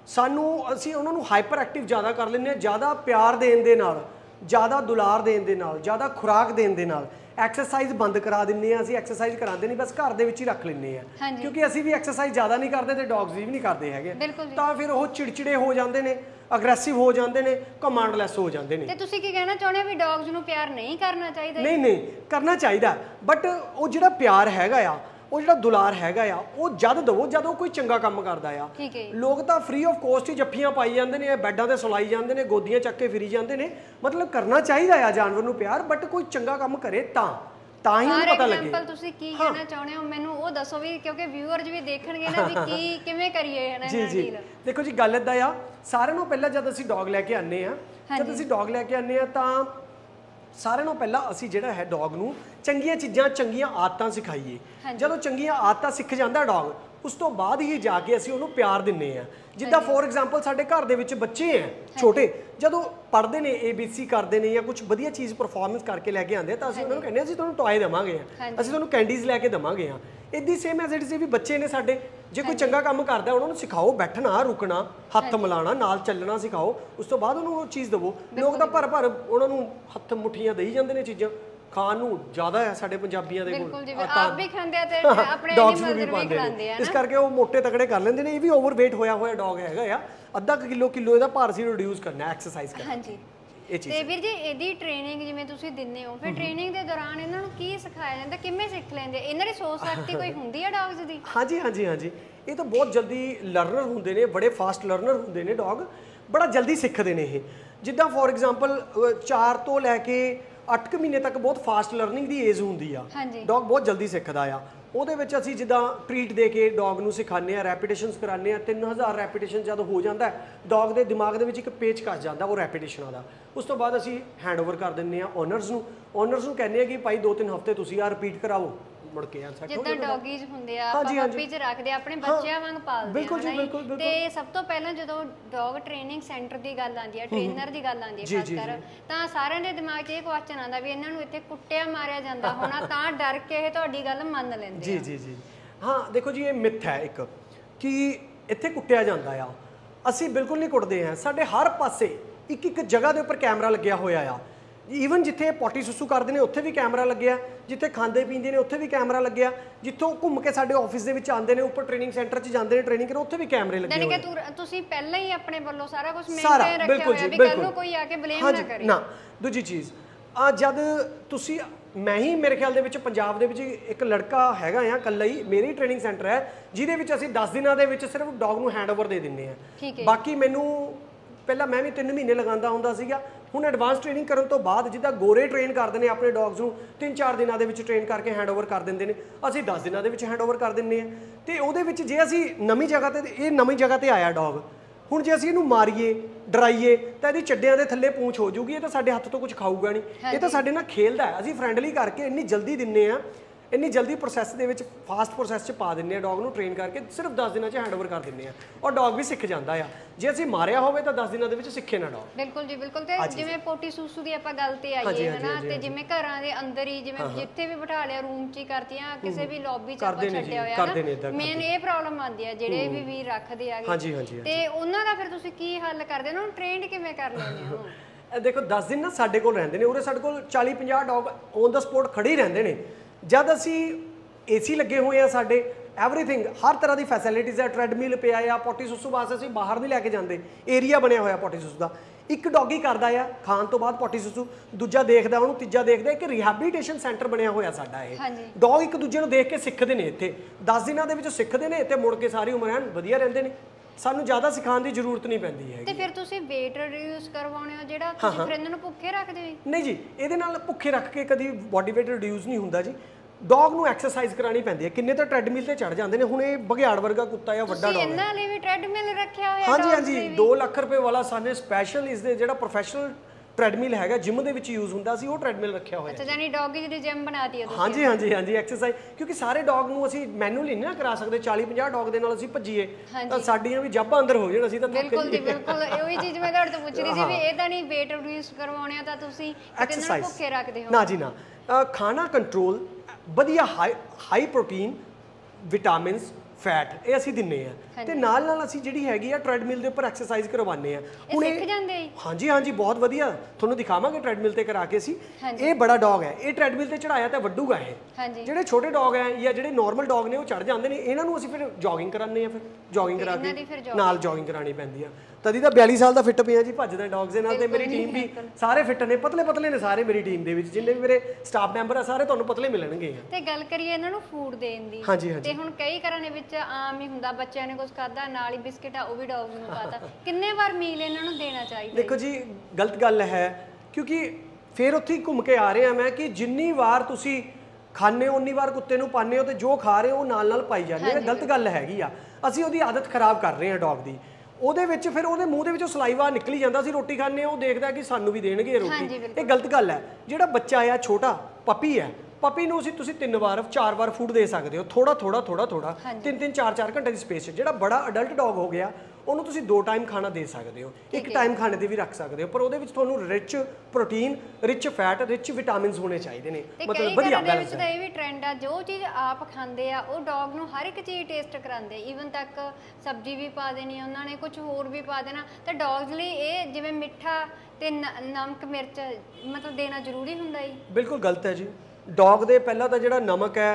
ਅਸੀਂ ਉਹਨਾਂ ਨੂੰ ਹਾਈਪਰ ਐਕਟਿਵ ਜ਼ਿਆਦਾ ਕਰ ਲੈਂਦੇ ਆ ਜ਼ਿਆਦਾ ਪਿਆਰ ਦੇਣ ਦੇ ਨਾਲ ਜ਼ਿਆਦਾ ਦੁਲਾਰ ਦੇਣ ਦੇ ਨਾਲ ਜ਼ਿਆਦਾ ਖੁਰਾਕ ਦੇਣ ਦੇ ਨਾਲ ਐਕਸਰਸਾਈਜ਼ ਬੰਦ ਕਰਾ ਦਿੰਨੇ ਆ ਅਸੀਂ ਐਕਸਰਸਾਈਜ਼ ਕਰਾਉਂਦੇ ਨਹੀਂ ਬਸ ਘਰ ਦੇ ਵਿੱਚ ਹੀ ਰੱਖ ਲੈਂਦੇ ਆ ਕਿਉਂਕਿ ਅਸੀਂ ਵੀ ਐਕਸਰਸਾਈਜ਼ ਜ਼ਿਆਦਾ ਨਹੀਂ ਕਰਦੇ ਤੇ ਡੌਗਸ ਵੀ ਨਹੀਂ ਕਰਦੇ ਹੈਗੇ ਤਾਂ ਫਿਰ ਉਹ ਚਿੜਚਿੜੇ ਹੋ ਜਾਂਦੇ ਨੇ ਅਗਰੈਸਿਵ ਹੋ ਜਾਂਦੇ ਨੇ ਕਮਾਂਡਲੈਸ ਹੋ ਜਾਂਦੇ ਨੇ ਤੇ ਤੁਸੀਂ ਕੀ ਕਹਿਣਾ ਚਾਹੁੰਦੇ ਹੋ ਵੀ ਡੌਗਸ ਨੂੰ ਪਿਆਰ ਨਹੀਂ ਕਰਨਾ ਚਾਹੀਦਾ ਨਹੀਂ ਕਰਨਾ ਚਾਹੀਦਾ ਬਟ ਉਹ ਜਿਹੜਾ ਪਿਆਰ ਹੈਗਾ ਆ ਉਹ ਜਿਹੜਾ ਦੁਲਾਰ ਹੈਗਾ ਆ ਉਹ ਜਦ ਦਵੋ ਜਦ ਉਹ ਕੋਈ ਚੰਗਾ ਕੰਮ ਕਰਦਾ ਆ ਲੋਕ ਤਾਂ ਫ੍ਰੀ ਆਫ ਕੋਸਟ ਹੀ ਜੱਫੀਆਂ ਪਾਈ ਜਾਂਦੇ ਨੇ ਬੈੱਡਾਂ ਤੇ ਸੁਲਾਈ ਜਾਂਦੇ ਨੇ ਗੋਦੀਆਂ ਚੱਕ ਕੇ ਫਿਰੀ ਜਾਂਦੇ ਨੇ ਮਤਲਬ ਕਰਨਾ ਚਾਹੀਦਾ ਆ ਜਾਨਵਰ ਨੂੰ ਪਿਆਰ ਬਟ ਕੋਈ ਚੰਗਾ ਕੰਮ ਕਰੇ ਤਾਂ ਹੀ ਉਹਨੂੰ ਪਤਾ ਲੱਗੇ ਐਗਜ਼ਾਮਪਲ ਤੁਸੀਂ ਕੀ ਕਹਿਣਾ ਚਾਹੁੰਦੇ ਹੋ ਮੈਨੂੰ ਉਹ ਦੱਸੋ ਵੀ ਕਿਉਂਕਿ ਵਿਊਅਰਸ ਵੀ ਦੇਖਣਗੇ ਨਾ ਵੀ ਕਿਵੇਂ ਕਰੀਏ ਇਹਨਾਂ ਨਾਲ ਡੀਲ ਦੇਖੋ ਜੀ ਗੱਲ ਏਦਾਂ ਆ ਸਾਰਿਆਂ ਨੂੰ ਪਹਿਲਾਂ ਜਦ ਅਸੀਂ ਡੌਗ ਲੈ ਕੇ ਆਨੇ ਆ ਤਾਂ ਸਾਰਿਆਂ ਨੂੰ ਪਹਿਲਾਂ ਅਸੀਂ ਜਿਹੜਾ ਹੈ ਡੌਗ ਨੂੰ ਚੰਗੀਆਂ ਚੀਜ਼ਾਂ ਚੰਗੀਆਂ ਆਦਤਾਂ ਸਿਖਾਈਏ ਜਦੋਂ ਚੰਗੀਆਂ ਆਦਤਾਂ ਸਿੱਖ ਜਾਂਦਾ ਡੌਗ ਉਸ ਤੋਂ ਬਾਅਦ ਹੀ ਜਾ ਕੇ ਅਸੀਂ ਉਹਨੂੰ ਪਿਆਰ ਦਿੰਨੇ ਆ ਜਿੱਦਾਂ ਫੋਰ ਐਗਜ਼ਾਮਪਲ ਸਾਡੇ ਘਰ ਦੇ ਵਿੱਚ ਬੱਚੇ ਆ ਛੋਟੇ ਜਦੋਂ ਪੜ੍ਹਦੇ ਨੇ ABC ਕਰਦੇ ਨੇ ਜਾਂ ਕੁਝ ਵਧੀਆ ਚੀਜ਼ ਪਰਫਾਰਮੈਂਸ ਕਰਕੇ ਲੈ ਕੇ ਆਉਂਦੇ ਤਾਂ ਅਸੀਂ ਉਹਨਾਂ ਨੂੰ ਕਹਿੰਦੇ ਅਸੀਂ ਤੁਹਾਨੂੰ ਟੌਏ ਦੇਵਾਂਗੇ ਅਸੀਂ ਤੁਹਾਨੂੰ ਕੈਂਡੀਜ਼ ਲੈ ਕੇ ਦੇਵਾਂਗੇ ਇੱਦੀ ਸੇਮ ਐਜ਼ ਇਟ ਇਜ਼ ਵੀ ਬੱਚੇ ਨੇ ਸਾਡੇ ਜੇ ਕੋਈ ਚੰਗਾ ਕੰਮ ਕਰਦਾ ਉਹਨਾਂ ਨੂੰ ਸਿਖਾਓ ਬੈਠਣਾ ਰੁਕਣਾ ਹੱਥ ਮਿਲਾਉਣਾ ਨਾਲ ਚੱਲਣਾ ਸਿਖਾਓ ਉਸ ਤੋਂ ਬਾਅਦ ਉਹਨੂੰ ਉਹ ਚੀਜ਼ ਦੇਵੋ ਲੋਕ ਤਾਂ ਭਰ ਉਹਨਾਂ ਨੂੰ ਹੱਥ ਮੁੱਠੀਆਂ ਦੇਈ ਜਾਂਦੇ ਨੇ ਚੀਜ਼ਾਂ ਖਾਣ ਨੂੰ ਜ਼ਿਆਦਾ ਹੈ ਸਾਡੇ ਪੰਜਾਬੀਆਂ ਦੇ ਕੋਲ ਬਿਲਕੁਲ ਜੀ ਆਪ ਵੀ ਖਾਂਦੇ ਆ ਤੇ ਆਪਣੇ ਐਨੀਮਲਸ ਵੀ ਖਿਲਾਉਂਦੇ ਆ ਇਸ ਕਰਕੇ ਉਹ ਮੋਟੇ ਤਕੜੇ ਕਰ ਲੈਂਦੇ ਨੇ ਇਹ ਵੀ ਓਵਰਵੇਟ ਹੋਇਆ ਡੌਗ ਹੈਗਾ ਆ ਅੱਧਾ ਕਿਲੋ ਇਹਦਾ ਭਾਰ ਸੀ ਰਿਡਿਊਸ ਕਰਨਾ ਐਕਸਰਸਾਈਜ਼ ਕਰਨਾ ਇਹ ਚੀਜ਼। ਤੇ ਵੀਰ ਜੀ ਇਹਦੀ ਟ੍ਰੇਨਿੰਗ ਜਿਵੇਂ ਤੁਸੀਂ ਦਿੰਦੇ ਹੋ, ਫਿਰ ਟ੍ਰੇਨਿੰਗ ਦੇ ਦੌਰਾਨ ਇਹਨਾਂ ਨੂੰ ਕੀ ਸਿਖਾਇਆ ਜਾਂਦਾ, ਕਿਵੇਂ ਸਿੱਖ ਲੈਂਦੇ, ਇਹਨਾਂ ਦੀ ਸੋਚ ਸ਼ਕਤੀ ਕੋਈ ਹੁੰਦੀ ਹੈ ਡੌਗਸ ਦੀ? ਹਾਂਜੀ ਹਾਂਜੀ ਹਾਂਜੀ, ਇਹ ਤਾਂ ਬਹੁਤ ਜਲਦੀ ਲਰਨਰ ਹੁੰਦੇ ਨੇ, ਬੜੇ ਫਾਸਟ ਲਰਨਰ ਹੁੰਦੇ ਨੇ ਡੌਗ, ਬੜਾ ਜਲਦੀ ਸਿੱਖਦੇ ਨੇ ਇਹ। ਜਿੱਦਾਂ ਫੋਰ ਐਗਜ਼ਾਮਪਲ 4 ਤੋਂ ਲੈ ਕੇ 8 ਕੁ ਮਹੀਨੇ ਤੱਕ ਬਹੁਤ ਫਾਸਟ ਲਰਨਿੰਗ ਦੀ ਏਜ ਹੁੰਦੀ ਆ, ਡੌਗ ਬਹੁਤ ਜਲਦੀ ਸਿੱਖਦਾ ਆ। ਉਹਦੇ ਵਿੱਚ ਅਸੀਂ ਜਿੱਦਾਂ ਟ੍ਰੀਟ ਦੇ ਕੇ ਡੌਗ ਨੂੰ ਸਿਖਾਉਂਦੇ ਆ, ਰੈਪੀਟੇਸ਼ਨਸ ਕਰਾਉਂਦੇ ਆ। 3000 ਰੈਪੀਟੇਸ਼ਨ ਜਦ ਹੋ ਜਾਂਦਾ ਡੌਗ ਦੇ ਦਿਮਾਗ ਦੇ ਵਿੱਚ ਇੱਕ ਪੇਚ ਕੱਸ ਜਾਂਦਾ ਉਹ ਰੈਪੀਟੇਸ਼ਨਾਂ ਦਾ। ਉਸ ਤੋਂ ਬਾਅਦ ਅਸੀਂ ਹੈਂਡਓਵਰ ਕਰ ਦਿੰਦੇ ਆ ਓਨਰਸ ਨੂੰ। ਓਨਰਸ ਨੂੰ ਕਹਿੰਦੇ ਆ ਕਿ ਭਾਈ 2-3 ਹਫ਼ਤੇ ਤੁਸੀਂ ਆ ਰਿਪੀਟ ਕਰਾਓ, ਮੁੜ ਕੇ ਸੈੱਟ ਹੋ ਜਿੱਦਾਂ ਜਾਂਦਾ। ਡੌਗੀਜ਼ ਹੁੰਦੇ ਆ ਆਪਾਂ ਪੱਪੀ 'ਚ ਰੱਖਦੇ ਆ, ਆਪਣੇ ਬੱਚਿਆਂ ਵਾਂਗ ਪਾਲਦੇ ਆ। ਬਿਲਕੁਲ ਜੀ, ਬਿਲਕੁਲ। ਤੇ ਸਭ ਤੋਂ ਪਹਿਲਾਂ ਜਦੋਂ ਡੌਗ ਟ੍ਰੇਨਿੰਗ ਸੈਂਟਰ ਦੀ ਗੱਲ ਆਉਂਦੀ ਹੈ, ਟ੍ਰੇਨਰ ਦੀ ਗੱਲ ਆਉਂਦੀ ਹੈ ਖਾਸ ਕਰ, ਤਾਂ ਸਾਰਿਆਂ ਦੇ ਦਿਮਾਗ 'ਚ ਇਹ ਕੁਐਸਚਨ ਆਉਂਦਾ ਵੀ ਇਹਨਾਂ ਨੂੰ ਇੱਥੇ ਕੁੱਟਿਆ ਮਾਰਿਆ ਜਾਂਦਾ ਹੋਣਾ, ਤਾਂ ਡਰ ਕੇ ਇਹ ਤੁਹਾਡੀ ਗੱਲ ਮੰਨ ਲੈਂਦੇ ਜੀ ਜੀ ਜੀ। ਹਾਂ ਦੇਖੋ ਜੀ, ਇਹ ਮਿੱਥ ਹੈ ਇੱਕ ਕਿ ਇੱਥੇ ਕੁੱਟਿਆ ਜਾਂਦਾ ਆ। ਅਸੀਂ ਬਿਲਕੁਲ ਨਹੀਂ ਕੁੱਟਦੇ ਹਾਂ। ਸਾਡੇ ਹਰ ਪਾਸੇ ਇੱਕ ਇੱਕ ਜਗ੍ਹਾ ਦੇ ਉੱਪਰ ਕੈਮਰਾ ਲੱਗਿਆ ਹੋਇਆ ਆ। ਈਵਨ ਜਿੱਥੇ ਪੋਟੀ ਸੁਸੂ ਕਰਦੇ ਨੇ ਉੱਥੇ ਵੀ ਕੈਮਰਾ ਲੱਗਿਆ, ਜਿੱਥੇ ਖਾਂਦੇ ਪੀਂਦੇ ਨੇ ਉੱਥੇ ਵੀ ਕੈਮਰਾ ਲੱਗਿਆ, ਜਿੱਥੋਂ ਘੁੰਮ ਕੇ ਸਾਡੇ ਆਫਿਸ ਦੇ ਵਿੱਚ ਆਉਂਦੇ ਨੇ, ਉੱਪਰ ਟ੍ਰੇਨਿੰਗ ਸੈਂਟਰ 'ਚ ਜਾਂਦੇ ਨੇ ਟ੍ਰੇਨਿੰਗ ਕਰਨ, ਉੱਥੇ ਵੀ ਕੈਮਰੇ ਲੱਗੇ ਹੋਏ ਨੇ। ਯਾਨੀ ਕਿ ਤੁਸੀਂ ਪਹਿਲਾਂ ਹੀ ਆਪਣੇ ਵੱਲੋਂ ਸਾਰਾ ਕੁਝ ਮੇਨਟੇਨ ਰੱਖਿਆ ਹੋਇਆ ਵੀ ਕੱਲ ਨੂੰ ਕੋਈ ਆ ਕੇ ਬਲੇਮ ਨਾ ਕਰੇ। ਨਾ ਦੂਜੀ ਚੀਜ਼ ਜਦ ਤੁਸੀਂ, ਮੈਂ ਹੀ ਮੇਰੇ ਖਿਆਲ ਦੇ ਵਿੱਚ ਪੰਜਾਬ ਦੇ ਵਿੱਚ ਇੱਕ ਲੜਕਾ ਹੈਗਾ ਆ ਇਕੱਲਾ ਹੀ, ਮੇਰੀ ਟ੍ਰੇਨਿੰਗ ਸੈਂਟਰ ਹੈ ਜਿਹਦੇ ਵਿੱਚ ਅਸੀਂ 10 ਦਿਨਾਂ ਦੇ ਵਿੱਚ ਸਿਰਫ ਡੌਗ ਨੂੰ ਹੈਂਡਓਵਰ ਦੇ ਦਿੰਦੇ ਆ। ਬਾਕੀ ਮੈਨੂੰ ਪਹਿਲਾਂ ਮੈਂ ਵੀ 3 ਮਹੀਨੇ ਲਗਾਉਂਦਾ ਹੁੰਦਾ ਸੀਗਾ। ਹੁਣ ਐਡਵਾਂਸ ਟ੍ਰੇਨਿੰਗ ਕਰਨ ਤੋਂ ਬਾਅਦ ਜਿੱਦਾਂ ਗੋਰੇ ਟ੍ਰੇਨ ਕਰਦੇ ਨੇ ਆਪਣੇ ਡੌਗਸ ਨੂੰ 3-4 ਦਿਨਾਂ ਦੇ ਵਿੱਚ ਟ੍ਰੇਨ ਕਰਕੇ ਹੈਂਡਓਵਰ ਕਰ ਦਿੰਦੇ ਨੇ, ਅਸੀਂ 10 ਦਿਨਾਂ ਦੇ ਵਿੱਚ ਹੈਂਡਓਵਰ ਕਰ ਦਿੰਦੇ ਆ। ਤੇ ਉਹਦੇ ਵਿੱਚ ਜੇ ਅਸੀਂ ਨਵੀਂ ਜਗ੍ਹਾ ਤੇ, ਇਹ ਨਵੀਂ ਜਗ੍ਹਾ ਤੇ ਆਇਆ ਡੌਗ, ਹੁਣ ਜੇ ਅਸੀਂ ਇਹਨੂੰ ਮਾਰੀਏ ਡਰਾਈਏ ਤਾਂ ਇਹਦੀ ਚੱਡਿਆਂ ਦੇ ਥੱਲੇ ਪੂੰਛ ਹੋ ਜਾਊਗੀ, ਇਹ ਤਾਂ ਸਾਡੇ ਹੱਥ ਤੋਂ ਕੁਝ ਖਾਊਗਾ ਨਹੀਂ। ਇਹ ਤਾਂ ਸਾਡੇ ਨਾਲ ਖੇਲਦਾ ਹੈ। ਅਸੀਂ ਫਰੈਂਡਲੀ ਕਰਕੇ ਇੰਨੀ ਜਲਦੀ ਦਿੰਨੇ ਆ, ਇੰਨੀ ਜਲਦੀ ਪ੍ਰੋਸੈਸ ਦੇ ਵਿੱਚ, ਫਾਸਟ ਪ੍ਰੋਸੈਸ 'ਚ ਪਾ ਦਿੰਨੇ ਆ ਡੌਗ ਨੂੰ, ਟ੍ਰੇਨ ਕਰਕੇ ਸਿਰਫ 10 ਦਿਨਾਂ 'ਚ ਹੈਂਡਓਵਰ ਕਰ ਦਿੰਨੇ ਆ, ਔਰ ਡੌਗ ਵੀ ਸਿੱਖ ਜਾਂਦਾ ਆ। ਜੇ ਅਸੀਂ ਮਾਰਿਆ ਹੋਵੇ ਤਾਂ 10 ਦਿਨਾਂ ਦੇ ਵਿੱਚ ਸਿੱਖੇ ਨਾ ਡੌਗ। ਬਿਲਕੁਲ ਜੀ, ਬਿਲਕੁਲ। ਤੇ ਜਿਵੇਂ ਪੋਟੀ ਸੂਸੂ ਦੀ ਆਪਾਂ ਗੱਲ ਤੇ ਆਈਏ ਹਨਾ, ਤੇ ਜਿਵੇਂ ਘਰਾਂ ਦੇ ਅੰਦਰ ਹੀ ਜਿਵੇਂ ਜਿੱਥੇ ਵੀ ਬਿਠਾ ਲਿਆ, ਰੂਮ 'ਚ ਹੀ ਕਰਤੀਆਂ, ਕਿਸੇ ਵੀ ਲੌਬੀ 'ਚ ਆਪਾਂ ਛੱਡਿਆ ਹੋਇਆ ਨਾ, ਮੇਨ ਇਹ ਪ੍ਰੋਬਲਮ ਆਉਂਦੀ ਹੈ ਜਿਹੜੇ ਵੀ ਵੀਰ ਰੱਖਦੇ ਆਗੇ, ਤੇ ਉਹਨਾਂ ਦਾ ਫਿਰ ਤੁਸੀਂ ਕੀ ਹੱਲ ਕਰਦੇ ਹੋ, ਉਹਨਾਂ ਨੂੰ ਟ੍ਰੇਨਡ ਕਿਵੇਂ ਕਰ ਲੈਂਦੇ ਹੋ? ਦੇਖੋ 10 ਦਿਨ ਨਾ ਸਾਡੇ ਕੋਲ ਰਹਿੰਦੇ ਨੇ, ਉਰੇ ਸਾਡੇ ਕੋਲ 40-50 ਡੌਗ ਔਨ ਦਾ ਸਪੋਟ ਖੜੇ ਹੀ ਰਹਿੰਦੇ ਨੇ। ਜਦ ਅਸੀਂ AC ਲੱਗੇ ਹੋਏ ਆ ਸਾਡੇ, ਐਵਰੀਥਿੰਗ ਹਰ ਤਰ੍ਹਾਂ ਦੀ ਫੈਸਿਲਿਟੀਜ਼ ਹੈ, ਟ੍ਰੈਡਮਿਲ ਪਿਆ ਆ, ਪੋਟੀ ਸੁਸੂ ਵਾਸਤੇ ਅਸੀਂ ਬਾਹਰ ਨਹੀਂ ਲੈ ਕੇ ਜਾਂਦੇ, ਏਰੀਆ ਬਣਿਆ ਹੋਇਆ ਪੋਟੀ ਸੁਸੂ ਦਾ। ਇੱਕ ਡੌਗੀ ਕਰਦਾ ਆ ਖਾਣ ਤੋਂ ਬਾਅਦ ਪੋਟੀ ਸੁਸੂ, ਦੂਜਾ ਦੇਖਦਾ ਉਹਨੂੰ, ਤੀਜਾ ਦੇਖਦਾ। ਇੱਕ ਰਿਹੈਬਿਲਿਟੇਸ਼ਨ ਸੈਂਟਰ ਬਣਿਆ ਹੋਇਆ ਸਾਡਾ ਇਹ। ਡੌਗ ਇੱਕ ਦੂਜੇ ਨੂੰ ਦੇਖ ਕੇ ਸਿੱਖਦੇ ਨੇ ਇੱਥੇ, 10 ਦਿਨਾਂ ਦੇ ਵਿੱਚ ਸਿੱਖਦੇ ਨੇ ਤੇ ਮੁੜ ਕੇ ਸਾਰੀ ਉਮਰ ਐਨ ਵਧੀਆ ਰਹਿੰਦੇ ਨੇ। ਸਾਨੂੰ ਜ਼ਿਆਦਾ ਸਿਖਾਉਣ ਦੀ ਜ਼ਰੂਰਤ ਨਹੀਂ ਪੈਂਦੀ ਹੈ। ਤੇ ਫਿਰ ਤੁਸੀਂ weight reduce ਕਰਵਾਉਣੇ ਹੋ ਜਿਹੜਾ, ਤੁਸੀਂ ਫਿਰ ਇਹਨਾਂ ਨੂੰ ਭੁੱਖੇ ਰੱਖਦੇ ਹੋ? ਨਹੀਂ ਜੀ, ਇਹਦੇ ਨਾਲ ਭੁੱਖੇ ਰੱਖ ਕੇ ਕਦੀ ਬੋਡੀ weight reduce ਨਹੀਂ ਹੁੰਦਾ ਜੀ। ਡੌਗ ਨੂੰ ਐਕਸਰਸਾਈਜ਼ ਕਰਾਣੀ ਪੈਂਦੀ ਹੈ। ਕਿੰਨੇ ਤਾਂ ਟ੍ਰੈਡਮਿਲ ਤੇ ਚੜ ਜਾਂਦੇ ਨੇ। ਹੁਣ ਇਹ ਬਘਿਆੜ ਵਰਗਾ ਕੁੱਤਾ ਆ, ਵੱਡਾ ਡੌਗ ਹੈ। ਇਹਨਾਂ ਲਈ ਵੀ ਟ੍ਰੈਡਮਿਲ ਰੱਖਿਆ ਹੋਇਆ? ਹਾਂਜੀ 2 ਲੱਖ ਰੁਪਏ ਵਾਲਾ ਸਾਨੇ ਸਪੈਸ਼ਲ ਇਸ ਦੇ ਜਿਹੜਾ ਪ੍ਰੋਫੈਸ਼ਨਲ ਟ੍ਰੈਡਮਿਲ ਹੈਗਾ, ਜਿਮ ਦੇ ਵਿੱਚ ਯੂਜ਼ ਹੁੰਦਾ ਸੀ, ਉਹ ਟ੍ਰੈਡਮਿਲ ਰੱਖਿਆ ਹੋਇਆ। ਅੱਛਾ, ਯਾਨੀ ਡੌਗੀ ਜਿਹੜੀ ਜਿਮ ਬਣਾਤੀ ਹੈ ਤੁਸੀਂ? ਹਾਂਜੀ ਐਕਸਰਸਾਈਜ਼, ਕਿਉਂਕਿ ਸਾਰੇ ਡੌਗ ਨੂੰ ਅਸੀਂ ਮੈਨੂਅਲੀ ਨਹੀਂ ਨਾ ਕਰਾ ਸਕਦੇ। 40-50 ਡੌਗ ਦੇ ਨਾਲ ਅਸੀਂ ਭੱਜੀਏ ਤਾਂ ਸਾਡੀਆਂ ਵੀ ਜੱਬਾਂ ਅੰਦਰ ਹੋ ਜਾਣ, ਅਸੀਂ ਤਾਂ ਬਿਲਕੁਲ ਜੀ, ਬਿਲਕੁਲ। ਉਹੀ ਚੀਜ਼ ਮੈਂ ਤੁਹਾਡੇ ਤੋਂ ਪੁੱਛ ਰਹੀ ਸੀ ਵੀ ਇਹ ਤਾਂ ਨਹੀਂ weight reduce ਕਰਵਾਉਣੇ ਆ ਤਾਂ ਤੁਸੀਂ ਇਹਨਾਂ ਨੂੰ ਭੁੱਖੇ ਰੱਖਦੇ ਹੋ? ਨਾ ਜੀ ਨਾ, ਖਾਣਾ ਕੰਟਰੋਲ, ਵਧੀਆ ਹਾਈ ਪ੍ਰੋਟੀਨ, ਵਿਟਾਮਿਨਸ, ਫੈਟ, ਇਹ ਅਸੀਂ ਦਿੰਨੇ ਆ। ਤੇ ਨਾਲ ਨਾਲ ਅਸੀਂ ਜਿਹੜੀ ਹੈਗੀ ਆ ਟ੍ਰੈਡਮਿਲ ਦੇ ਉੱਪਰ ਐਕਸਰਸਾਈਜ਼ ਕਰਵਾਉਂਦੇ ਆ। ਹੁਣ ਸਿੱਖ ਜਾਂਦੇ? ਹਾਂਜੀ ਬਹੁਤ ਵਧੀਆ, ਤੁਹਾਨੂੰ ਦਿਖਾਵਾਂਗੇ ਟ੍ਰੈਡਮਿਲ ਤੇ ਕਰਾ ਕੇ ਅਸੀਂ। ਇਹ ਬੜਾ ਡੌਗ ਹੈ, ਇਹ ਟ੍ਰੈਡਮਿਲ ਤੇ ਚੜਾਇਆ ਤਾਂ ਵੱਡੂਗਾ ਇਹ। ਜਿਹੜੇ ਛੋਟੇ ਡੌਗ ਹੈ ਜਾਂ ਜਿਹੜੇ ਨਾਰਮਲ ਡੌਗ ਨੇ ਉਹ ਚੜ ਜਾਂਦੇ ਨੇ, ਇਹਨਾਂ ਨੂੰ ਅਸੀਂ ਫਿਰ ਜੋਗਿੰਗ ਕਰਾਉਂਦੇ ਆ। ਫਿਰ ਜੋਗਿੰਗ ਕਰਾ ਕੇ ਨਾਲ ਜੋਗਿੰਗ ਕਰਾਣੀ ਪੈਂਦੀ ਆ। ਤਦੀ ਤਾਂ 42 ਸਾਲ ਦਾ ਫਿੱਟ ਪਿਆ ਜੀ, ਭੱਜਦਾ ਡੌਗਸ ਦੇ ਨਾਲ। ਤੇ ਮੇਰੀ ਟੀਮ ਵੀ ਸਾਰੇ ਫਿੱਟ ਨੇ, ਪਤਲੇ ਨੇ ਸਾਰੇ। ਮੇਰੀ ਟੀਮ ਦੇ ਵਿੱਚ ਜਿੰਨੇ ਵੀ ਮੇਰੇ ਸਟਾਫ ਮੈਂਬਰ ਆ ਸਾਰੇ ਤੁਹਾਨੂੰ ਪਤਲੇ ਮਿਲਣਗੇ। ਤੇ ਗੱਲ ਕਰੀਏ ਇਹਨਾਂ ਨੂੰ ਫੂਡ ਦੇਣ ਦੀ, ਤੇ ਹੁਣ ਕਈ ਘਰਾਂ ਦੇ ਵਿੱਚ ਆਮ ਹੀ ਹੁੰਦਾ, ਬੱਚਿਆਂ ਨੇ ਕੁਝ ਖਾਦਾ ਨਾਲ ਹੀ ਬਿਸਕਿਟ ਆ ਉਹ ਵੀ ਡੌਗਸ ਨੂੰ ਪਾਤਾ। ਕਿੰਨੇ ਵਾਰ ਮੀਲ ਇਹਨਾਂ ਨੂੰ ਦੇਣਾ ਚਾਹੀਦਾ? ਦੇਖੋ ਜੀ, ਗਲਤ ਗੱਲ ਹੈ, ਕਿਉਂਕਿ ਫਿਰ ਉੱਥੇ ਘੁੰਮ ਕੇ ਆ ਰਿਹਾ ਮੈਂ ਕਿ ਜਿੰਨੀ ਵਾਰ ਤੁਸੀਂ ਖਾਣੇ ਹੋ ਉਨੀ ਵਾਰ ਕੁੱਤੇ ਨੂੰ ਪਾਣੇ ਹੋ, ਤੇ ਜੋ ਖਾ ਰਹੇ ਹੋ ਉਹ ਨਾਲ ਪਾਈ ਜਾਂਦੇ ਆ। ਗਲਤ ਗੱਲ ਹੈਗੀ ਆ। ਅਸੀਂ ਉਹਦੀ ਆਦਤ ਖਰਾਬ ਕਰ ਰਹੇ ਹਾਂ ਡੌਗ ਦੀ। ਉਹਦੇ ਵਿੱਚ ਫਿਰ ਉਹਦੇ ਮੂੰਹ ਦੇ ਵਿੱਚੋਂ ਸਲਾਈਵਾ ਨਿਕਲੀ ਜਾਂਦਾ। ਅਸੀਂ ਰੋਟੀ ਖਾਂਦੇ, ਉਹ ਦੇਖਦਾ ਕਿ ਸਾਨੂੰ ਵੀ ਦੇਣਗੇ ਰੋਟੀ। ਇਹ ਗਲਤ ਗੱਲ ਹੈ। ਜਿਹੜਾ ਬੱਚਾ ਆ ਛੋਟਾ ਪਪੀ ਹੈ, ਪਪੀ ਨੂੰ ਤੁਸੀਂ 3 ਵਾਰ 4 ਵਾਰ ਫੂਡ ਦੇ ਸਕਦੇ ਹੋ, ਥੋੜਾ 3-3 4-4 ਘੰਟੇ ਦੀ ਸਪੇਸ 'ਚ। ਜਿਹੜਾ ਬੜਾ ਅਡਲਟ ਡੌਗ ਹੋ ਗਿਆ ਉਹਨੂੰ ਤੁਸੀਂ 2 ਟਾਈਮ ਖਾਣਾ ਦੇ ਸਕਦੇ ਹੋ, 1 ਟਾਈਮ ਖਾਣੇ ਤੇ ਵੀ ਰੱਖ ਸਕਦੇ ਹੋ, ਪਰ ਉਹਦੇ ਵਿੱਚ ਤੁਹਾਨੂੰ rich protein, rich fat, rich vitamins ਹੋਣੇ ਚਾਹੀਦੇ ਨੇ। ਮਤਲਬ ਵਧੀਆ ਬੈਲੈਂਸ ਹੈ। ਇਹ ਵੀ ਟ੍ਰੈਂਡ ਆ, ਜੋ ਚੀਜ਼ ਆਪ ਖਾਂਦੇ ਆ ਉਹ ਡੌਗ ਨੂੰ ਹਰ ਇੱਕ ਚੀਜ਼ ਟੇਸਟ ਕਰਾਉਂਦੇ। ਈਵਨ ਤੱਕ ਸਬਜ਼ੀ ਵੀ ਪਾ ਦੇਣੀ ਉਹਨਾਂ ਨੇ, ਕੁਝ ਹੋਰ ਵੀ ਪਾ ਦੇਣਾ। ਤੇ ਡੌਗਸ ਲਈ ਇਹ ਜਿਵੇਂ ਮਿੱਠਾ ਤੇ ਨਮਕ ਮਿਰਚ ਮਤਲਬ ਦੇਣਾ ਜ਼ਰੂਰੀ ਹੁੰਦਾ ਜੀ? ਬਿਲਕੁਲ ਗਲਤ ਹੈ ਜੀ। ਡੌਗ ਦੇ ਪਹਿਲਾਂ ਤਾਂ ਜਿਹੜਾ ਨਮਕ ਹੈ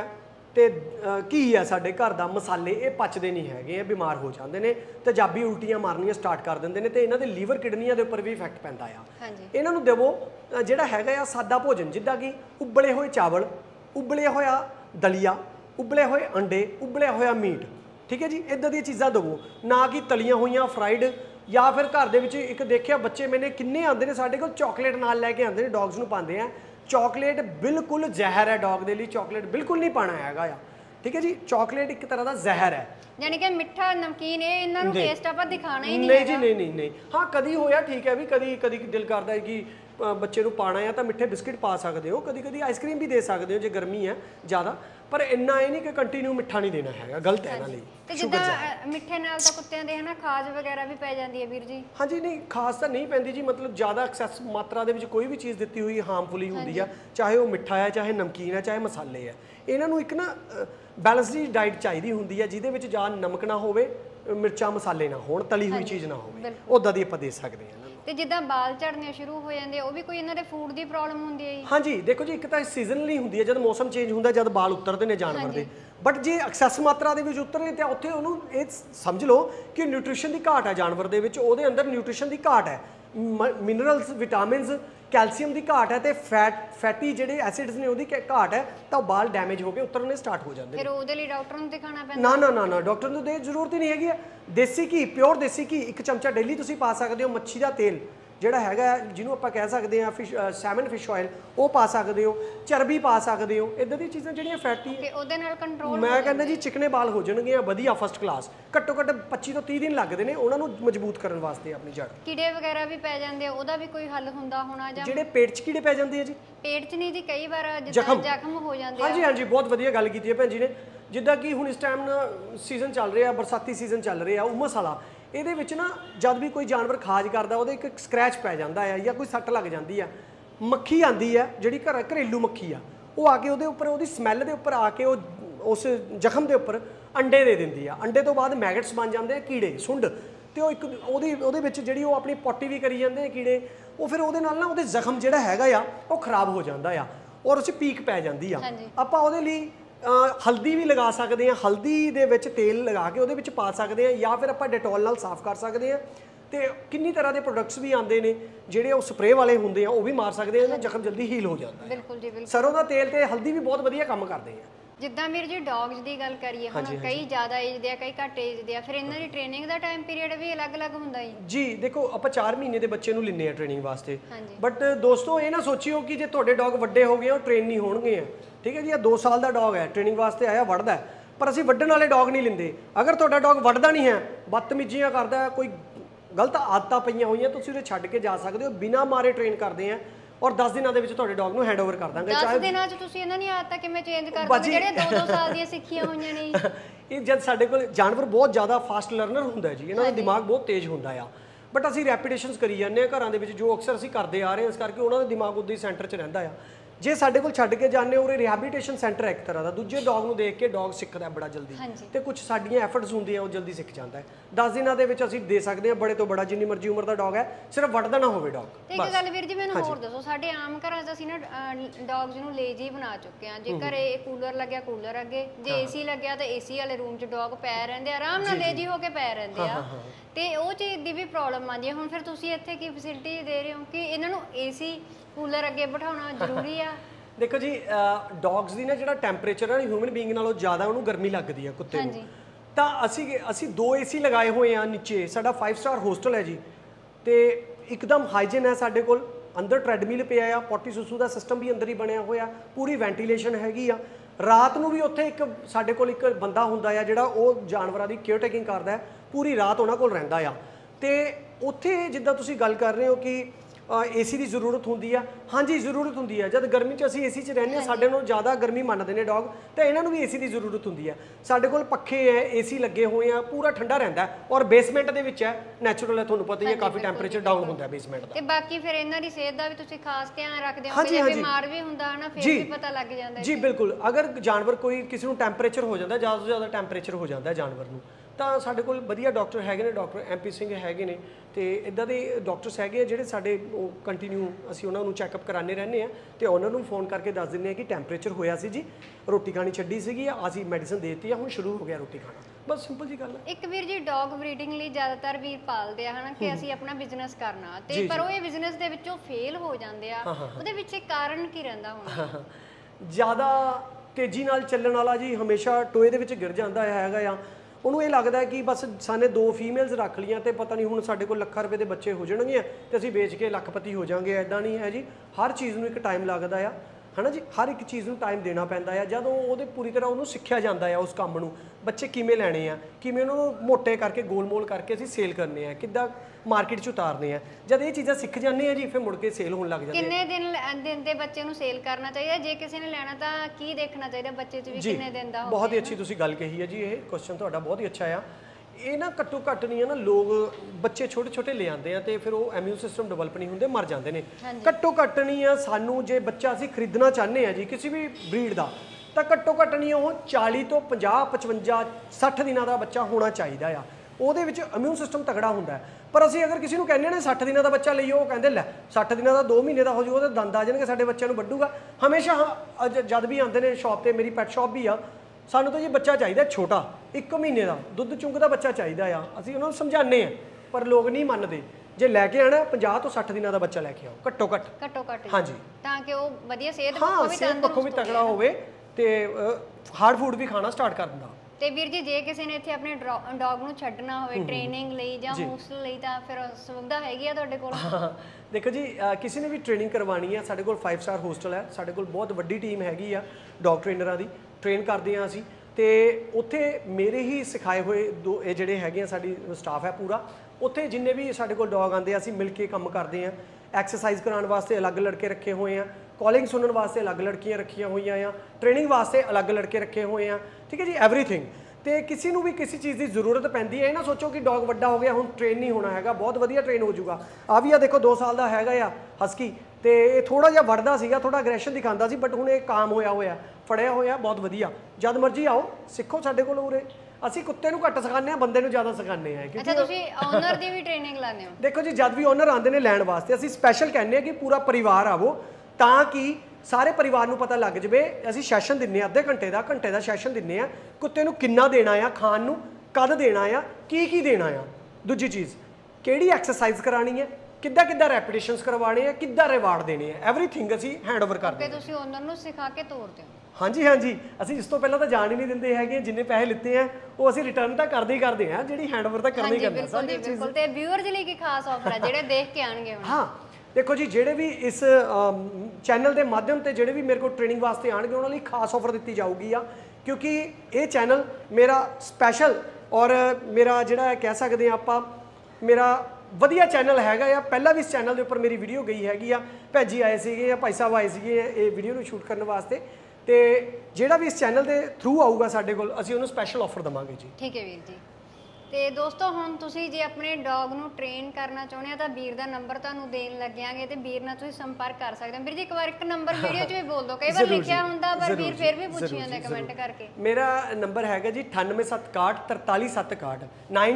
ਤੇ ਕੀ ਆ ਸਾਡੇ ਘਰ ਦਾ ਮਸਾਲੇ ਇਹ ਪਚਦੇ ਨਹੀਂ ਹੈਗੇ, ਬਿਮਾਰ ਹੋ ਜਾਂਦੇ ਨੇ, ਤੇਜ਼ਾਬੀ ਉਲਟੀਆਂ ਮਾਰਨੀਆਂ ਸਟਾਰਟ ਕਰ ਦਿੰਦੇ ਨੇ ਤੇ ਇਹਨਾਂ ਦੇ ਲੀਵਰ ਕਿਡਨੀਆਂ ਦੇ ਉੱਪਰ ਵੀ ਇਫੈਕਟ ਪੈਂਦਾ ਆ। ਇਹਨਾਂ ਨੂੰ ਦੇਵੋ ਜਿਹੜਾ ਹੈਗਾ ਆ ਸਾਦਾ ਭੋਜਨ, ਜਿੱਦਾਂ ਕਿ ਉਬਲੇ ਹੋਏ ਚਾਵਲ, ਉਬਲਿਆ ਹੋਇਆ ਦਲੀਆ, ਉਬਲੇ ਹੋਏ ਅੰਡੇ, ਉਬਲਿਆ ਹੋਇਆ ਮੀਟ, ਠੀਕ ਹੈ ਜੀ, ਇਦਾਂ ਦੀਆਂ ਚੀਜ਼ਾਂ ਦੇਵੋ, ਨਾ ਕਿ ਤਲੀਆਂ ਹੋਈਆਂ ਫਰਾਈਡ। ਜਾਂ ਫਿਰ ਘਰ ਦੇ ਵਿੱਚ ਇੱਕ ਦੇਖਿਆ ਬੱਚੇ ਮੈਨੇ ਕਿੰਨੇ ਆਉਂਦੇ ਨੇ ਸਾਡੇ ਕੋਲ ਚਾਕਲੇਟ ਨਾਲ ਲੈ ਕੇ ਆਉਂਦੇ ਨੇ, ਡੌਗਸ ਨੂੰ ਪਾਉਂਦੇ ਆ। ਚਾਕਲੇਟ ਬਿਲਕੁਲ ਜ਼ਹਿਰ ਹੈ ਡੌਗ ਦੇ ਲਈ, ਚਾਕਲੇਟ ਬਿਲਕੁਲ ਨਹੀਂ ਪਾਣਾ ਹੈਗਾ ਆ, ਠੀਕ ਹੈ ਜੀ। ਚਾਕਲੇਟ ਇੱਕ ਤਰ੍ਹਾਂ ਦਾ ਜ਼ਹਿਰ ਹੈ, ਯਾਨੀ ਕਿ ਮਿੱਠਾ ਨਮਕੀਨ ਇਹ ਇਹਨਾਂ ਨੂੰ ਟੇਸਟ ਆਪਾਂ ਦਿਖਾਣਾ ਹੀ ਨਹੀਂ ਨਹੀਂ ਜੀ, ਨਹੀਂ। ਹਾਂ ਕਦੀ ਹੋਇਆ ਠੀਕ ਹੈ ਵੀ, ਕਦੀ ਦਿਲ ਕਰਦਾ ਹੈ ਕਿ ਬੱਚੇ ਨੂੰ ਪਾਣਾ ਆ ਤਾਂ ਮਿੱਠੇ ਬਿਸਕਿਟ ਪਾ ਸਕਦੇ ਹੋ, ਕਦੀ ਆਈਸਕ੍ਰੀਮ ਵੀ ਦੇ ਸਕਦੇ ਹੋ ਜੇ ਗਰਮੀ ਹੈ ਜ਼ਿਆਦਾ, ਪਰ ਇੰਨਾ ਇਹ ਨਹੀਂ ਕਿ ਕੰਟੀਨਿਊ ਮਿੱਠਾ ਨਹੀਂ ਦੇਣਾ ਹੈਗਾ, ਗਲਤ ਹੈ ਇਹਨਾਂ ਲਈ। ਤੇ ਜਿੱਦਾਂ ਮਿੱਠੇ ਨਾਲ ਤਾਂ ਕੁੱਤਿਆਂ ਦੇ ਹਨਾ ਖਾਜ ਵਗੈਰਾ ਵੀ ਪੈ ਜਾਂਦੀ ਹੈ ਵੀਰ ਜੀ। ਹਾਂਜੀ ਨਹੀਂ, ਖਾਸ ਤਾਂ ਨਹੀਂ ਪੈਂਦੀ ਜੀ, ਮਤਲਬ ਜ਼ਿਆਦਾ ਐਕਸੈਸ ਮਾਤਰਾ ਦੇ ਵਿੱਚ ਕੋਈ ਵੀ ਚੀਜ਼ ਦਿੱਤੀ ਹੋਈ ਹਾਰਮਫੁਲ ਹੀ ਹੁੰਦੀ ਆ, ਚਾਹੇ ਉਹ ਮਿੱਠਾ ਹੈ, ਚਾਹੇ ਨਮਕੀਨ ਹੈ, ਚਾਹੇ ਮਸਾਲੇ ਹੈ। ਇਹਨਾਂ ਨੂੰ ਇੱਕ ਨਾ ਬੈਲੈਂਸ ਦੀ ਡਾਈਟ ਚਾਹੀਦੀ ਹੁੰਦੀ ਹੈ, ਜਿਹਦੇ ਵਿੱਚ ਜਾਂ ਨਮਕ ਨਾ ਹੋਵੇ, ਮਿਰਚਾਂ ਮਸਾਲੇ ਨਾ ਹੋਣ, ਤਲੀ ਹੋਈ ਚੀਜ਼ ਨਾ ਹੋਵੇ, ਉੱਦਾਂ ਦੀ ਆਪਾਂ ਦੇ ਸਕਦੇ ਹਾਂ। ਤੇ ਜਿੱਦਾਂ ਬਾਲ ਝੜਨੇ ਸ਼ੁਰੂ ਹੋ ਜਾਂਦੇ, ਉਹ ਵੀ ਕੋਈ ਇਹਨਾਂ ਦੇ ਫੂਡ ਦੀ ਪ੍ਰੋਬਲਮ ਹੁੰਦੀ ਹੈ ਜੀ? ਹਾਂਜੀ ਦੇਖੋ ਜੀ, ਇੱਕ ਤਾਂ ਸੀਜ਼ਨਲੀ ਹੁੰਦੀ ਹੈ, ਜਦ ਮੌਸਮ ਚੇਂਜ ਹੁੰਦਾ, ਜਦ ਬਾਲ ਉਤਰਦੇ ਨੇ ਜਾਨਵਰ ਦੇ, ਬਟ ਜੇ ਐਕਸੈਸ ਮਾਤਰਾ ਦੇ ਵਿੱਚ ਉਤਰੇ ਤਾਂ ਉੱਥੇ ਉਹਨੂੰ ਇਹ ਸਮਝ ਲਓ ਕਿ ਨਿਊਟ੍ਰੀਸ਼ਨ ਦੀ ਘਾਟ ਹੈ ਜਾਨਵਰ ਦੇ ਵਿੱਚ, ਉਹਦੇ ਅੰਦਰ ਨਿਊਟ੍ਰੀਸ਼ਨ ਦੀ ਘਾਟ ਹੈ, ਮਿਨਰਲਸ, ਵਿਟਾਮਿਨਸ, ਕੈਲਸ਼ੀਅਮ ਦੀ ਘਾਟ ਹੈ ਤੇ ਫੈਟੀ ਜਿਹੜੇ ਐਸਿਡਸ ਨੇ ਉਹਦੀ ਘਾਟ ਹੈ, ਤਾਂ ਬਾਲ ਡੈਮੇਜ ਹੋ ਕੇ ਉਤਰਨੇ ਸਟਾਰਟ ਹੋ ਜਾਂਦੇ ਨੇ। ਫਿਰ ਉਹਦੇ ਲਈ ਡਾਕਟਰ ਨੂੰ ਦਿਖਾਣਾ ਪੈਂਦਾ? ਨਾ ਡਾਕਟਰ ਨੂੰ ਦੇ ਜ਼ਰੂਰਤ ਹੀ ਨਹੀਂ ਹੈਗੀ। ਦੇਸੀ ਘੀ, ਪਿਓਰ ਦੇਸੀ ਘੀ 1 ਚਮਚਾ ਡੇਲੀ ਤੁਸੀਂ ਪਾ ਸਕਦੇ ਹੋ। ਮੱਛੀ ਦਾ ਤੇਲ ਜਿਹੜਾ ਹੈਗਾ, ਜਿਹਨੂੰ ਆਪਾਂ ਕਹਿ ਸਕਦੇ ਹਾਂ ਸੈਮਨ ਫਿਸ਼ ਆਇਲ, ਉਹ ਪਾ ਸਕਦੇ ਹੋ, ਚਰਬੀ ਪਾ ਸਕਦੇ ਹੋ, ਇਦਾਂ ਦੀਆਂ ਚੀਜ਼ਾਂ ਜਿਹੜੀਆਂ ਫੈਟੀ ਤੇ ਉਹਦੇ ਨਾਲ ਕੰਟਰੋਲ, ਮੈਂ ਕਹਿੰਦਾ ਜੀ ਚਿਕਨੇ ਬਾਲ ਹੋ ਜਾਣਗੇ ਵਧੀਆ, ਫਸਟ ਕਲਾਸ। ਘੱਟੋ ਘੱਟ 25 ਤੋਂ 30 ਦਿਨ ਲੱਗਦੇ ਨੇ ਉਹਨਾਂ ਨੂੰ ਮਜ਼ਬੂਤ ਕਰਨ ਵਾਸਤੇ ਆਪਣੀ ਜੜ। ਕੀੜੇ ਵਗੈਰਾ ਵੀ ਪੈ ਜਾਂਦੇ ਆ, ਉਹਦਾ ਵੀ ਕੋਈ ਹੱਲ ਹੁੰਦਾ ਹੋਣਾ? ਜਾਂ ਜਿਹੜੇ ਪੇਟ 'ਚ ਕੀੜੇ ਪੈ ਜਾਂਦੇ ਆ ਜੀ? ਪੇਟ 'ਚ ਨਹੀਂ ਜੀ, ਕਈ ਵਾਰ ਜਿੱਦਾਂ ਜ਼ਖਮ ਹੋ ਜਾਂਦੇ ਆ। ਹਾਂਜੀ ਬਹੁਤ ਵਧੀਆ ਗੱਲ ਕੀਤੀ ਹੈ ਭੈਣ ਜੀ ਨੇ। ਜਿੱਦਾਂ ਕਿ ਹੁਣ ਇਸ ਟਾਈਮ ਨਾ ਸੀਜ਼ਨ ਚੱਲ ਰਿਹਾ, ਬਰਸਾਤੀ ਸੀਜ਼ਨ ਚੱਲ ਰਿਹਾ, ਉਮਸ ਵਾਲਾ, ਇਹਦੇ ਵਿੱਚ ਨਾ ਜਦ ਵੀ ਕੋਈ ਜਾਨਵਰ ਖਾਜ ਕਰਦਾ, ਉਹਦੇ ਇੱਕ ਸਕ੍ਰੈਚ ਪੈ ਜਾਂਦਾ ਹੈ ਜਾਂ ਕੋਈ ਸੱਟ ਲੱਗ ਜਾਂਦੀ ਆ, ਮੱਖੀ ਆਂਦੀ ਹੈ ਜਿਹੜੀ ਘਰੇਲੂ ਮੱਖੀ ਆ, ਉਹ ਆ ਕੇ ਉਹਦੇ ਉੱਪਰ, ਉਹਦੀ ਸਮੈਲ ਦੇ ਉੱਪਰ ਆ ਕੇ ਉਹ ਉਸ ਜ਼ਖਮ ਦੇ ਉੱਪਰ ਅੰਡੇ ਦੇ ਦਿੰਦੀ ਆ। ਅੰਡੇ ਤੋਂ ਬਾਅਦ ਮੈਗਟਸ ਬਣ ਜਾਂਦੇ ਆ, ਕੀੜੇ, ਸੁੰਡ, ਤੇ ਉਹ ਇੱਕ ਉਹਦੇ ਵਿੱਚ ਜਿਹੜੀ ਉਹ ਆਪਣੀ ਪੋਟੀ ਵੀ ਕਰੀ ਜਾਂਦੇ ਆ ਕੀੜੇ, ਉਹ ਫਿਰ ਉਹਦੇ ਨਾਲ ਨਾ ਉਹਦੇ ਜ਼ਖਮ ਜਿਹੜਾ ਹੈਗਾ ਆ ਉਹ ਖਰਾਬ ਹੋ ਜਾਂਦਾ ਆ ਔਰ ਉਸ 'ਚ ਪੀਕ ਪੈ ਜਾਂਦੀ ਆ। ਆਪਾਂ ਉਹਦੇ ਲਈ ਹਲਦੀ ਵੀ ਲਗਾ ਸਕਦੇ ਹਾਂ, ਹਲਦੀ ਦੇ ਵਿੱਚ ਤੇਲ ਲਗਾ ਕੇ ਉਹਦੇ ਵਿੱਚ ਪਾ ਸਕਦੇ ਹਾਂ, ਜਾਂ ਫਿਰ ਆਪਾਂ ਡੈਟੋਲ ਨਾਲ ਸਾਫ਼ ਕਰ ਸਕਦੇ ਹਾਂ। ਤੇ ਕਿੰਨੀ ਤਰ੍ਹਾਂ ਦੇ ਪ੍ਰੋਡਕਟਸ ਵੀ ਆਉਂਦੇ ਨੇ ਜਿਹੜੇ ਉਹ ਸਪਰੇਅ ਵਾਲੇ ਹੁੰਦੇ ਆ, ਉਹ ਵੀ ਮਾਰ ਸਕਦੇ ਆ, ਜ਼ਖਮ ਜਲਦੀ ਹੀਲ ਹੋ ਜਾਂਦਾ ਹੈ। ਬਿਲਕੁਲ ਜੀ, ਬਿਲਕੁਲ। ਸਰੋਂ ਦਾ ਤੇਲ ਤੇ ਹਲਦੀ ਵੀ ਬਹੁਤ ਵਧੀਆ ਕੰਮ ਕਰਦੇ ਆ। ਜਿੱਦਾਂ ਵੀਰ ਜੀ ਡੌਗਸ ਦੀ ਗੱਲ ਕਰੀਏ, ਹੁਣ ਕਈ ਜ਼ਿਆਦਾ ਏਜ ਦੇ ਆ, ਕਈ ਘੱਟ ਏਜ ਦੇ ਆ, ਫਿਰ ਇਹਨਾਂ ਦੀ ਟ੍ਰੇਨਿੰਗ ਦਾ ਟਾਈਮ ਪੀਰੀਅਡ ਵੀ ਅਲੱਗ-ਅਲੱਗ ਹੁੰਦਾ ਜੀ। ਦੇਖੋ ਆਪਾਂ 4 ਮਹੀਨੇ ਦੇ ਬੱਚੇ ਨੂੰ ਲੈਂਦੇ ਆ ਟ੍ਰੇਨਿੰਗ ਵਾਸਤੇ, ਬਟ ਦੋਸਤੋ ਇਹ ਨਾ ਸੋਚਿਓ ਕਿ ਜੇ ਤੁਹਾਡੇ ਡੌਗ ਵੱਡੇ ਹੋ ਗਏ ਉਹ ਟ੍ਰੇਨ ਨਹੀਂ ਹੋਣਗੇ, ਠੀਕ ਹੈ ਜੀ। ਇਹ 2 ਸਾਲ ਦਾ ਡੌਗ ਹੈ, ਟ੍ਰੇਨਿੰਗ ਵਾਸਤੇ ਆਇਆ, ਵੱਢਦਾ, ਪਰ ਅਸੀਂ ਵੱਢਣ ਵਾਲੇ ਡੌਗ ਨਹੀਂ ਲੈਂਦੇ। ਅਗਰ ਤੁਹਾਡਾ ਡੌਗ ਵੱਢਦਾ ਨਹੀਂ ਹੈ, ਬਦਤਮੀਜ਼ੀਆਂ ਕਰਦਾ, ਕੋਈ ਗਲਤ ਆਦਤਾਂ ਪਈਆਂ ਹੋਈਆਂ, ਤੁਸੀਂ ਉਹਦੇ ਛੱਡ ਕੇ ਜਾ ਸਕਦੇ ਹੋ, ਬਿਨਾਂ ਮਾਰੇ ਟ੍ਰੇਨ ਕਰਦੇ ਆ ਔਰ 10 ਦਿਨਾਂ ਦੇ ਵਿੱਚ ਤੁਹਾਡੇ ਡੌਗ ਨੂੰ ਹੈਂਡਓਵਰ ਕਰ ਦਾਂਗੇ। 10 ਦਿਨਾਂ 'ਚ ਤੁਸੀਂ ਇਹਨਾਂ ਦੀਆਂ ਆਦਤਾਂ ਕਿਵੇਂ ਚੇਂਜ ਕਰ ਦੋਗੇ ਜਿਹੜੇ 2-2 ਸਾਲ ਦੀਆਂ ਸਿੱਖੀਆਂ ਹੋਈਆਂ ਨੇ? ਇਹ ਜਦ ਸਾਡੇ ਕੋਲ ਜਾਨਵਰ ਬਹੁਤ ਜ਼ਿਆਦਾ ਫਾਸਟ ਲਰਨਰ ਹੁੰਦਾ ਜੀ, ਇਹਨਾਂ ਦਾ ਦਿਮਾਗ ਬਹੁਤ ਤੇਜ਼ ਹੁੰਦਾ ਆ, ਬਟ ਅਸੀਂ ਰੈਪੀਟੇਸ਼ਨਸ ਕਰੀ ਜਾਂਦੇ ਆ ਘਰਾਂ ਦੇ ਵਿੱਚ, ਜੋ ਅਕਸਰ ਅਸੀਂ ਕਰਦੇ ਆ ਰਹੇ ਹਾਂ, ਇਸ ਕਰਕੇ ਉਹਨਾਂ ਦਾ ਦਿਮਾਗ ਉੱਦਾਂ ਹੀ ਸੈਂਟਰ 'ਚ ਰਹਿੰਦਾ ਆ। ਜੇ ਸਾਡੇ ਕੋਲ ਛੱਡ ਕੇ ਜਾਂਦੇ ਉਰੇ ਰਿਹੈਬਿਲਿਟੇਸ਼ਨ ਸੈਂਟਰ ਹੈ ਇੱਕ ਤਰ੍ਹਾਂ ਦਾ, ਦੂਜੇ ਡੌਗ ਨੂੰ ਦੇਖ ਕੇ ਡੌਗ ਸਿੱਖਦਾ ਬੜਾ ਜਲਦੀ, ਤੇ ਕੁਝ ਸਾਡੀਆਂ ਐਫਰਟਸ ਹੁੰਦੀਆਂ ਉਹ ਜਲਦੀ ਸਿੱਖ ਜਾਂਦਾ ਹੈ। 10 ਦਿਨਾਂ ਦੇ ਵਿੱਚ ਅਸੀਂ ਦੇ ਸਕਦੇ ਹਾਂ ਬੜੇ ਤੋਂ ਬੜਾ, ਜਿੰਨੀ ਮਰਜ਼ੀ ਉਮਰ ਦਾ ਡੌਗ ਹੈ, ਸਿਰਫ ਵੱਢਦਾ ਨਾ ਹੋਵੇ ਡੌਗ। ਤੇ ਇੱਕ ਗੱਲ ਵੀਰ ਜੀ ਮੈਨੂੰ ਹੋਰ ਦੱਸੋ, ਸਾਡੇ ਆਮ ਘਰਾਂ 'ਚ ਅਸੀਂ ਨਾ ਡੌਗਸ ਨੂੰ ਲੇਜੀ ਬਣਾ ਚੁੱਕੇ ਹਾਂ। ਜੇ ਘਰੇ ਕੂਲਰ ਲੱਗਿਆ ਕੂਲਰ ਅੱਗੇ, ਜੇ ਏਸੀ ਲੱਗਿਆ ਤਾਂ ਏਸੀ ਵਾਲੇ ਰੂਮ 'ਚ ਡੌਗ ਪੈ ਰਹਿੰਦੇ ਆ, ਆਰਾਮ ਨਾਲ ਲੇਜੀ ਹੋ ਕੇ ਪੈ ਰਹਿੰਦੇ ਆ, ਤੇ ਉਹ ਚੀਜ਼ ਦੀ ਵੀ ਪ੍ਰੋਬਲਮ ਆਉਂਦੀ ਹੈ। ਹੁਣ ਫਿਰ ਤੁਸੀਂ ਇੱਥੇ ਕੀ ਫੈਸਿਲਿਟੀ ਦੇ ਰਹੇ ਹੋ ਕਿ ਇਹਨਾਂ ਨੂੰ ਏਸੀ ਕੂਲਰ ਅੱਗੇ ਬਿਠਾਉਣਾ ਜ਼ਰੂਰੀ ਆ? ਦੇਖੋ ਜੀ, ਡੌਗਸ ਦੀ ਨਾ ਜਿਹੜਾ ਟੈਂਪਰੇਚਰ ਹੈ ਹਿਊਮਨ ਬੀਇੰਗ ਨਾਲੋਂ ਜ਼ਿਆਦਾ ਉਹਨੂੰ ਗਰਮੀ ਲੱਗਦੀ ਹੈ ਕੁੱਤੇ ਨੂੰ, ਤਾਂ ਅਸੀਂ 2 ਏਸੀ ਲਗਾਏ ਹੋਏ ਆ ਨੀਚੇ। ਸਾਡਾ 5 ਸਟਾਰ ਹੋਸਟਲ ਹੈ ਜੀ, ਤੇ ਇੱਕਦਮ ਹਾਈਜੀਨ ਹੈ ਸਾਡੇ ਕੋਲ, ਅੰਦਰ ਟ੍ਰੈਡਮਿਲ ਪਿਆ ਆ, ਪੋਟੀ ਸੁਸੂ ਦਾ ਸਿਸਟਮ ਵੀ ਅੰਦਰ ਹੀ ਬਣਿਆ ਹੋਇਆ, ਪੂਰੀ ਵੈਂਟੀਲੇਸ਼ਨ ਹੈਗੀ ਆ। ਰਾਤ ਨੂੰ ਵੀ ਉੱਥੇ ਸਾਡੇ ਕੋਲ ਇੱਕ ਬੰਦਾ ਹੁੰਦਾ ਆ ਜਿਹੜਾ ਉਹ ਜਾਨਵਰਾਂ ਦੀ ਕੇਅਰ ਟੇਕਿੰਗ ਕਰਦਾ ਹੈ, ਪੂਰੀ ਰਾਤ ਉਹਨਾਂ ਕੋਲ ਰਹਿੰਦਾ ਆ। ਤੇ ਉੱਥੇ ਜਿੱਦਾਂ ਤੁਸੀਂ ਗੱਲ ਕਰ ਰਹੇ ਹੋ ਕਿ ਏਸੀ ਦੀ ਜ਼ਰੂਰਤ ਹੁੰਦੀ ਆ, ਹਾਂਜੀ ਜ਼ਰੂਰਤ ਹੁੰਦੀ ਹੈ। ਜਦ ਗਰਮੀ 'ਚ ਅਸੀਂ ਏਸੀ 'ਚ ਰਹਿੰਦੇ ਹਾਂ, ਸਾਡੇ ਨਾਲੋਂ ਜ਼ਿਆਦਾ ਗਰਮੀ ਮੰਨਦੇ ਨੇ ਡੌਗ, ਤਾਂ ਇਹਨਾਂ ਨੂੰ ਵੀ ਏਸੀ ਦੀ ਜ਼ਰੂਰਤ ਹੁੰਦੀ ਹੈ। ਸਾਡੇ ਕੋਲ ਪੱਖੇ ਹੈ, ਏਸੀ ਲੱਗੇ ਹੋਏ ਆ, ਪੂਰਾ ਠੰਡਾ ਰਹਿੰਦਾ, ਔਰ ਬੇਸਮੈਂਟ ਦੇ ਵਿੱਚ ਹੈ, ਨੈਚੁਰਲ ਹੈ, ਤੁਹਾਨੂੰ ਪਤਾ ਹੀ ਹੈ, ਕਾਫੀ ਟੈਂਪਰੇਚਰ ਡਾਊਨ ਹੁੰਦਾ ਬੇਸਮੈਂਟ ਦਾ। ਤੇ ਬਾਕੀ ਫਿਰ ਇਹਨਾਂ ਦੀ ਸਿਹਤ ਦਾ ਵੀ ਤੁਸੀਂ ਖਾਸ ਧਿਆਨ ਰੱਖਦੇ ਹੋ? ਜੇ ਬਿਮਾਰ ਵੀ ਹੁੰਦਾ ਨਾ ਫਿਰ ਵੀ ਪਤਾ ਲੱਗ ਜਾਂਦਾ ਜੀ। ਬਿਲਕੁਲ, ਅਗਰ ਜਾਨਵਰ ਕੋਈ ਕਿਸੇ ਨੂੰ ਟੈਂਪਰੇਚਰ ਹੋ ਜਾਂਦਾ, ਜ਼ਿਆਦਾ ਤੋਂ ਜ਼ਿਆਦਾ ਟੈਂਪਰੇਚਰ ਹੋ ਜਾਂਦਾ ਜਾਨਵਰ ਨੂੰ, ਤਾਂ ਸਾਡੇ ਕੋਲ ਵਧੀਆ ਡਾਕਟਰ ਹੈਗੇ ਨੇ, ਡਾਕਟਰ MP ਸਿੰਘ ਹੈਗੇ ਨੇ ਤੇ ਇਦਾਂ ਦੇ ਡਾਕਟਰਸ ਹੈਗੇ ਆ ਜਿਹੜੇ ਸਾਡੇ ਉਹ ਕੰਟੀਨਿਊ ਅਸੀਂ ਉਹਨਾਂ ਨੂੰ ਚੈੱਕਅਪ ਕਰਾਉਂਦੇ ਰਹਿੰਦੇ ਆ ਤੇ ਉਹਨਾਂ ਨੂੰ ਫੋਨ ਕਰਕੇ ਦੱਸ ਦਿੰਦੇ ਆ ਕਿ ਟੈਂਪਰੇਚਰ ਹੋਇਆ ਸੀ ਜੀ, ਰੋਟੀ ਖਾਣੀ ਛੱਡੀ ਸੀਗੀ, ਅਸੀਂ ਮੈਡੀਸਨ ਦੇ ਦਿੱਤੀ ਆ, ਹੁਣ ਸ਼ੁਰੂ ਹੋ ਗਿਆ ਰੋਟੀ ਖਾਣਾ। ਬਸ ਸਿੰਪਲ ਜੀ ਗੱਲ ਹੈ। ਇੱਕ ਵੀਰ ਜੀ ਡੌਗ ਬਰੀਡਿੰਗ ਲਈ ਜ਼ਿਆਦਾਤਰ ਵੀਰ ਪਾਲਦੇ ਆ ਹਨਾ ਕਿ ਅਸੀਂ ਆਪਣਾ ਬਿਜ਼ਨਸ ਕਰਨਾ ਤੇ ਪਰ ਉਹ ਇਹ ਬਿਜ਼ਨਸ ਦੇ ਵਿੱਚੋਂ ਫੇਲ ਹੋ ਜਾਂਦੇ ਆ, ਉਹਦੇ ਵਿੱਚ ਕਾਰਨ ਕੀ ਰਹਿੰਦਾ ਹੁਣ? ਜ਼ਿਆਦਾ ਤੇਜ਼ੀ ਨਾਲ ਚੱਲਣ ਵਾਲਾ ਜੀ ਹਮੇਸ਼ਾ ਟੋਏ ਦੇ ਵਿੱਚ ਗਿਰ ਜਾਂਦਾ ਹੈਗਾ ਆ। ਉਹਨੂੰ ਇਹ ਲੱਗਦਾ ਕਿ ਬਸ ਸਾਨੇ 2 ਫੀਮੇਲਸ ਰੱਖ ਲੀਆਂ ਤੇ ਪਤਾ ਨਹੀਂ ਹੁਣ ਸਾਡੇ ਕੋਲ ਲੱਖਾਂ ਰੁਪਏ ਦੇ ਬੱਚੇ ਹੋ ਜਾਣਗੇ ਤੇ ਅਸੀਂ ਵੇਚ ਕੇ ਲੱਖਪਤੀ ਹੋ ਜਾਾਂਗੇ। ਐਦਾਂ ਨਹੀਂ ਹੈ ਜੀ, ਹਰ ਚੀਜ਼ ਨੂੰ ਇੱਕ ਟਾਈਮ ਲੱਗਦਾ ਆ, ਹੈ ਨਾ ਜੀ। ਹਰ ਇੱਕ ਚੀਜ਼ ਨੂੰ ਟਾਈਮ ਦੇਣਾ ਪੈਂਦਾ ਆ। ਜਦੋਂ ਉਹਦੇ ਪੂਰੀ ਤਰ੍ਹਾਂ ਉਹਨੂੰ ਸਿੱਖਿਆ ਜਾਂਦਾ ਆ ਉਸ ਕੰਮ ਨੂੰ, ਬੱਚੇ ਕਿਵੇਂ ਲੈਣੇ ਆ, ਕਿਵੇਂ ਉਹਨਾਂ ਨੂੰ ਮੋਟੇ ਕਰਕੇ ਗੋਲ-ਮੋਲ ਕਰਕੇ ਅਸੀਂ ਸੇਲ ਕਰਨੇ ਆ, ਕਿੱਦਾਂ ਮਾਰਕੀਟ 'ਚ ਉਤਾਰਨੇ ਆ। ਜਦ ਇਹ ਚੀਜ਼ਾਂ ਸਿੱਖ ਜਾਂਦੇ ਆ ਜੀ ਫਿਰ ਮੁੜ ਕੇ ਸੇਲ ਹੋਣ ਲੱਗ ਜਾਂਦੇ ਆ। ਕਿੰਨੇ ਦਿਨ ਦੇ ਬੱਚੇ ਨੂੰ ਸੇਲ ਕਰਨਾ ਚਾਹੀਦਾ? ਜੇ ਕਿਸੇ ਨੇ ਲੈਣਾ ਤਾਂ ਕੀ ਦੇਖਣਾ ਚਾਹੀਦਾ ਬੱਚੇ 'ਚ ਵੀ ਕਿੰਨੇ ਦਿਨ ਦਾ ਹੋਵੇ? ਬਹੁਤ ਹੀ ਅੱਛੀ ਤੁਸੀਂ ਗੱਲ ਕਹੀ ਹੈ ਜੀ, ਇਹ ਕੁਐਸਚਨ ਤੁਹਾਡਾ ਬਹੁਤ ਹੀ ਅੱਛਾ ਆ। ਇਹ ਨਾ ਘੱਟੋ ਘੱਟ ਨਹੀਂ ਹੈ ਨਾ, ਲੋਕ ਬੱਚੇ ਛੋਟੇ ਛੋਟੇ ਲੈ ਆਉਂਦੇ ਆ ਤੇ ਫਿਰ ਉਹ ਇਮਿਊਨ ਸਿਸਟਮ ਡਿਵੈਲਪ ਨਹੀਂ ਹੁੰਦੇ, ਮਰ ਜਾਂਦੇ ਨੇ। ਘੱਟੋ ਘੱਟ ਨਹੀਂ ਆ ਸਾਨੂੰ, ਜੇ ਬੱਚਾ ਅਸੀਂ ਖਰੀਦਣਾ ਚਾਹੁੰਦੇ ਆ ਜੀ ਕਿਸੇ ਵੀ ਬਰੀਡ ਦਾ, ਤਾਂ ਘੱਟੋ ਘੱਟ ਨਹੀਂ ਉਹ 40 ਤੋਂ 50 55 60 ਦਿਨਾਂ ਦਾ ਬੱਚਾ ਹੋਣਾ ਚਾਹੀਦਾ ਆ। ਉਹਦੇ ਵਿੱਚ ਇਮਿਊਨ ਸਿਸਟਮ ਤਗੜਾ ਹੁੰਦਾ ਹੈ। ਪਰ ਅਸੀਂ ਅਗਰ ਕਿਸੇ ਨੂੰ ਕਹਿੰਦੇ ਨੇ 60 ਦਿਨਾਂ ਦਾ ਬੱਚਾ ਲਈਓ, ਉਹ ਕਹਿੰਦੇ ਲੈ 60 ਦਿਨਾਂ ਦਾ 2 ਮਹੀਨੇ ਦਾ ਹੋ ਜੂ, ਉਹਦੇ ਦੰਦ ਆ ਜਾਣਗੇ, ਸਾਡੇ ਬੱਚਿਆਂ ਨੂੰ ਵੱਢੂਗਾ। ਹਮੇਸ਼ਾ ਜਦ ਵੀ ਆਉਂਦੇ ਨੇ ਸ਼ਾਪ ਤੇ, ਮੇਰੀ ਪੈਟ ਸ਼ਾਪ ਵੀ ਆ, ਸਾਨੂੰ ਤਾਂ ਜੀ ਬੱਚਾ ਚਾਹੀਦਾ ਛੋਟਾ 1 ਮਹੀਨੇ ਦਾ ਦੁੱਧ ਚੁੰਗਦਾ ਬੱਚਾ ਚਾਹੀਦਾ ਆ। ਅਸੀਂ ਉਹਨਾਂ ਨੂੰ ਸਮਝਾਉਂਦੇ ਆ ਪਰ ਲੋਕ ਨਹੀਂ ਮੰਨਦੇ। ਜੇ ਲੈ ਕੇ ਆਣਾ 50 ਤੋਂ 60 ਦਿਨਾਂ ਦਾ ਬੱਚਾ ਲੈ ਕੇ ਆਓ ਘੱਟੋ ਘੱਟ। ਹਾਂਜੀ, ਤਾਂ ਕਿ ਉਹ ਵਧੀਆ ਸਿਹਤ ਪੱਖੋਂ ਵੀ ਤਗੜਾ ਹੋਵੇ ਤੇ ਹਾਰਡ ਫੂਡ ਵੀ ਖਾਣਾ ਸਟਾਰਟ ਕਰ ਦਿੰਦਾ। ਤੇ ਵੀਰ ਜੀ ਜੇ ਕਿਸੇ ਨੇ ਇੱਥੇ ਆਪਣੇ ਡੌਗ ਨੂੰ ਛੱਡਣਾ ਹੋਵੇ ਟ੍ਰੇਨਿੰਗ ਲਈ ਜਾਂ ਹੋਸਟਲ ਲਈ ਤਾਂ ਫਿਰ ਸੁਵਿਧਾ ਹੈਗੀ ਆ ਤੁਹਾਡੇ ਕੋਲ? ਦੇਖੋ ਜੀ, ਕਿਸੇ ਨੇ ਵੀ ਟ੍ਰੇਨਿੰਗ ਕਰਵਾਉਣੀ ਹੈ ਸਾਡੇ ਕੋਲ 5 ਸਟਾਰ ਹੋਸਟਲ ਹੈ। ਸਾਡੇ ਕੋਲ ਬਹੁਤ ਵੱਡੀ ਟੀਮ ਹੈਗੀ ਆ ਡੌਗ ਟ੍ਰੇਨਰਾਂ ਦੀ, ਟ੍ਰੇਨ ਕਰਦੇ ਹਾਂ ਅਸੀਂ। ਤੇ ਉੱਥੇ ਮੇਰੇ ਹੀ ਸਿਖਾਏ ਹੋਏ ਇਹ ਜਿਹੜੇ ਹੈਗੇ ਆ ਸਾਡੀ ਸਟਾਫ ਹੈ ਪੂਰਾ। ਉੱਥੇ ਜਿੰਨੇ ਵੀ ਸਾਡੇ ਕੋਲ ਡੌਗ ਆਉਂਦੇ ਆ ਅਸੀਂ ਮਿਲ ਕੇ ਕੰਮ ਕਰਦੇ ਹਾਂ। ਐਕਸਰਸਾਈਜ਼ ਕਰਾਉਣ ਵਾਸਤੇ ਅਲੱਗ ਲੜਕੇ ਰੱਖੇ ਹੋਏ ਆ, ਕਾਲਿੰਗ ਸੁਣਨ ਵਾਸਤੇ ਅਲੱਗ ਲੜਕੀਆਂ ਰੱਖੀਆਂ ਹੋਈਆਂ ਆ, ਟ੍ਰੇਨਿੰਗ ਵਾਸਤੇ ਅਲੱਗ ਲੜਕੇ ਰੱਖੇ ਹੋਏ ਆ। ਠੀਕ ਹੈ ਜੀ, ਐਵਰੀਥਿੰਗ। ਤੇ ਕਿਸੇ ਨੂੰ ਵੀ ਕਿਸੇ ਚੀਜ਼ ਦੀ ਜ਼ਰੂਰਤ ਪੈਂਦੀ ਹੈ, ਇਹ ਨਾ ਸੋਚੋ ਕਿ ਡੌਗ ਵੱਡਾ ਹੋ ਗਿਆ ਹੁਣ ਟ੍ਰੇਨ ਨਹੀਂ ਹੋਣਾ ਹੈਗਾ, ਬਹੁਤ ਵਧੀਆ ਟ੍ਰੇਨ ਹੋ ਜਾਊਗਾ। ਆ ਵੀ ਆ ਦੇਖੋ 2 ਸਾਲ ਦਾ ਹੈਗਾ ਆ ਹਸਕੀ, ਤੇ ਇਹ ਥੋੜਾ ਜਿਹਾ ਵੜਦਾ ਸੀਗਾ, ਥੋੜਾ ਅਗਰੈਸ਼ਨ ਦਿਖਾਉਂਦਾ ਸੀ, ਬਟ ਹੁਣ ਇਹ ਕਾਮ ਹੋਇਆ ਫੜਿਆ ਹੋਇਆ, ਬਹੁਤ ਵਧੀਆ। ਜਦ ਮਰਜ਼ੀ ਆਓ ਸਿੱਖੋ ਸਾਡੇ ਕੋਲ ਉਰੇ। ਅਸੀਂ ਕੁੱਤੇ ਨੂੰ ਘੱਟ ਸਿਖਾਉਂਦੇ ਆ, ਬੰਦੇ ਨੂੰ ਜ਼ਿਆਦਾ ਸਿਖਾਉਂਦੇ ਆ। ਅੱਛਾ, ਤੁਸੀਂ ਓਨਰ ਦੀ ਵੀ ਟ੍ਰੇਨਿੰਗ ਲਾਉਂਦੇ ਹੋ? ਦੇਖੋ ਜੀ, ਜਦ ਵੀ ਓਨਰ ਆਉਂਦੇ ਨੇ ਲੈਣ ਵਾਸਤੇ ਅਸੀਂ ਸਪੈਸ਼ਲ ਕਹਿੰਦੇ ਆ ਕਿ ਪੂਰਾ ਪਰਿਵਾਰ ਆਵੋ, ਤਾਂ ਕਿ ਸਾਰੇ ਪਰਿਵਾਰ ਨੂੰ ਪਤਾ ਲੱਗ ਜਾਵੇ। ਅਸੀਂ ਸੈਸ਼ਨ ਦਿੰਨੇ ਆ, ਅੱਧੇ ਘੰਟੇ ਦਾ ਸੈਸ਼ਨ ਦਿੰਨੇ ਆ। ਕੁੱਤੇ ਨੂੰ ਕਿੰਨਾ ਦੇਣਾ ਆ ਖਾਣ ਨੂੰ, ਕਦ ਦੇਣਾ ਆ, ਕੀ ਦੇਣਾ ਆ, ਦੂਜੀ ਚੀਜ਼ ਕਿਹੜੀ ਐਕਸਰਸਾਈਜ਼ ਕਰਾਣੀ ਹੈ, ਕਿੱਦਾਂ ਰੈਪੀਟੀਸ਼ਨਸ ਕਰਵਾਉਣੇ ਆ, ਕਿੱਦਾਂ ਰਿਵਾਰਡ ਦੇਣੇ ਆ, ਐਵਰੀਥਿੰਗ ਅਸੀਂ ਹੈਂਡ ਓਵਰ ਕਰਦੇ ਹਾਂ। ਤੁਸੀਂ ਓਨਰ ਨੂੰ ਸਿਖਾ ਕੇ ਤੋਰਦੇ ਹੋ? ਹਾਂਜੀ, ਅਸੀਂ ਇਸ ਤੋਂ ਪਹਿਲਾਂ ਤਾਂ ਜਾਣ ਹੀ ਨਹੀਂ ਦਿੰਦੇ ਹੈਗੇ। ਜਿੰਨੇ ਪੈਸੇ ਲਿੱਤੇ ਆ ਉਹ ਅਸੀਂ ਰਿਟਰਨ ਤਾਂ ਕਰਦੇ ਹੀ ਕਰਦੇ ਆ, ਜਿਹੜੀ ਹੈਂਡ ਓਵਰ ਤਾਂ ਕਰਨਾ ਹੀ ਕਰਨਾ। ਬਿਲਕੁਲ। ਤੇ ਵਿਊਅਰਸ ਲਈ ਕੀ ਖਾਸ ਆਫਰ ਹੈ ਜਿਹੜੇ ਦੇਖ ਕੇ ਆਣਗੇ ਹੁਣ? ਹਾਂ, ਦੇਖੋ ਜੀ, ਜਿਹੜੇ ਵੀ ਇਸ ਚੈਨਲ ਦੇ ਮਾਧਿਅਮ ਤੇ ਜਿਹੜੇ ਵੀ ਮੇਰੇ ਕੋਲ ਟ੍ਰੇਨਿੰਗ ਵਾਸਤੇ ਆਣਗੇ ਉਹਨਾਂ ਲਈ ਖਾਸ ਆਫਰ ਦਿੱਤੀ ਜਾਊਗੀ ਆ, ਕਿਉਂਕਿ ਇਹ ਚੈਨਲ ਮੇਰਾ ਸਪੈਸ਼ਲ ਔਰ ਮੇਰਾ ਜਿਹੜਾ ਕਹਿ ਸਕਦੇ ਆ ਆਪਾਂ ਮੇਰਾ ਵਧੀਆ ਚੈਨਲ ਹੈਗਾ ਆ। ਪਹਿਲਾਂ ਵੀ ਇਸ ਚੈਨਲ ਦੇ ਉੱਪਰ ਮੇਰੀ ਵੀਡੀਓ ਗਈ ਹੈਗੀ ਆ, ਭੈਣ ਜੀ ਆਏ ਸੀਗੇ ਜਾਂ ਭਾਈ ਸਾਹਿਬ ਆਏ ਸੀਗੇ ਇਹ ਵੀਡੀਓ ਨੂੰ ਸ਼ੂਟ ਕਰਨ ਵਾਸਤੇ। ਤੇ ਜਿਹੜਾ ਵੀ ਇਸ ਚੈਨਲ ਦੇ ਥਰੂ ਆਊਗਾ ਸਾਡੇ ਕੋਲ ਅਸੀਂ ਉਹਨੂੰ ਸਪੈਸ਼ਲ ਆਫਰ ਦਵਾਂਗੇ ਜੀ। ਠੀਕ ਹੈ ਵੀਰ ਜੀ। ਤੇ ਦੋਸਤੋ, ਹੁਣ ਤੁਸੀਂ ਜੇ ਆਪਣੇ ਡੌਗ ਨੂੰ ਟ੍ਰੇਨ ਕਰਨਾ ਚਾਹੁੰਦੇ ਆ ਤਾਂ ਵੀਰ ਦਾ ਨੰਬਰ ਤੁਹਾਨੂੰ ਦੇਣ ਲੱਗਿਆਂਗੇ ਤੇ ਵੀਰ ਨਾਲ ਤੁਸੀਂ ਸੰਪਰਕ ਕਰ ਸਕਦੇ ਹੋ। ਵੀਰ ਜੀ ਇੱਕ ਵਾਰ ਇੱਕ ਨੰਬਰ ਵੀਡੀਓ 'ਚ ਵੀ ਬੋਲ ਦਿਓ, ਕਈ ਵਾਰ ਲਿਖਿਆ ਹੁੰਦਾ ਪਰ ਵੀਰ ਫਿਰ ਵੀ ਪੁੱਛੀ ਜਾਂਦਾ ਕਮੈਂਟ ਕਰਕੇ। ਮੇਰਾ ਨੰਬਰ ਹੈਗਾ ਜੀ 9876 43761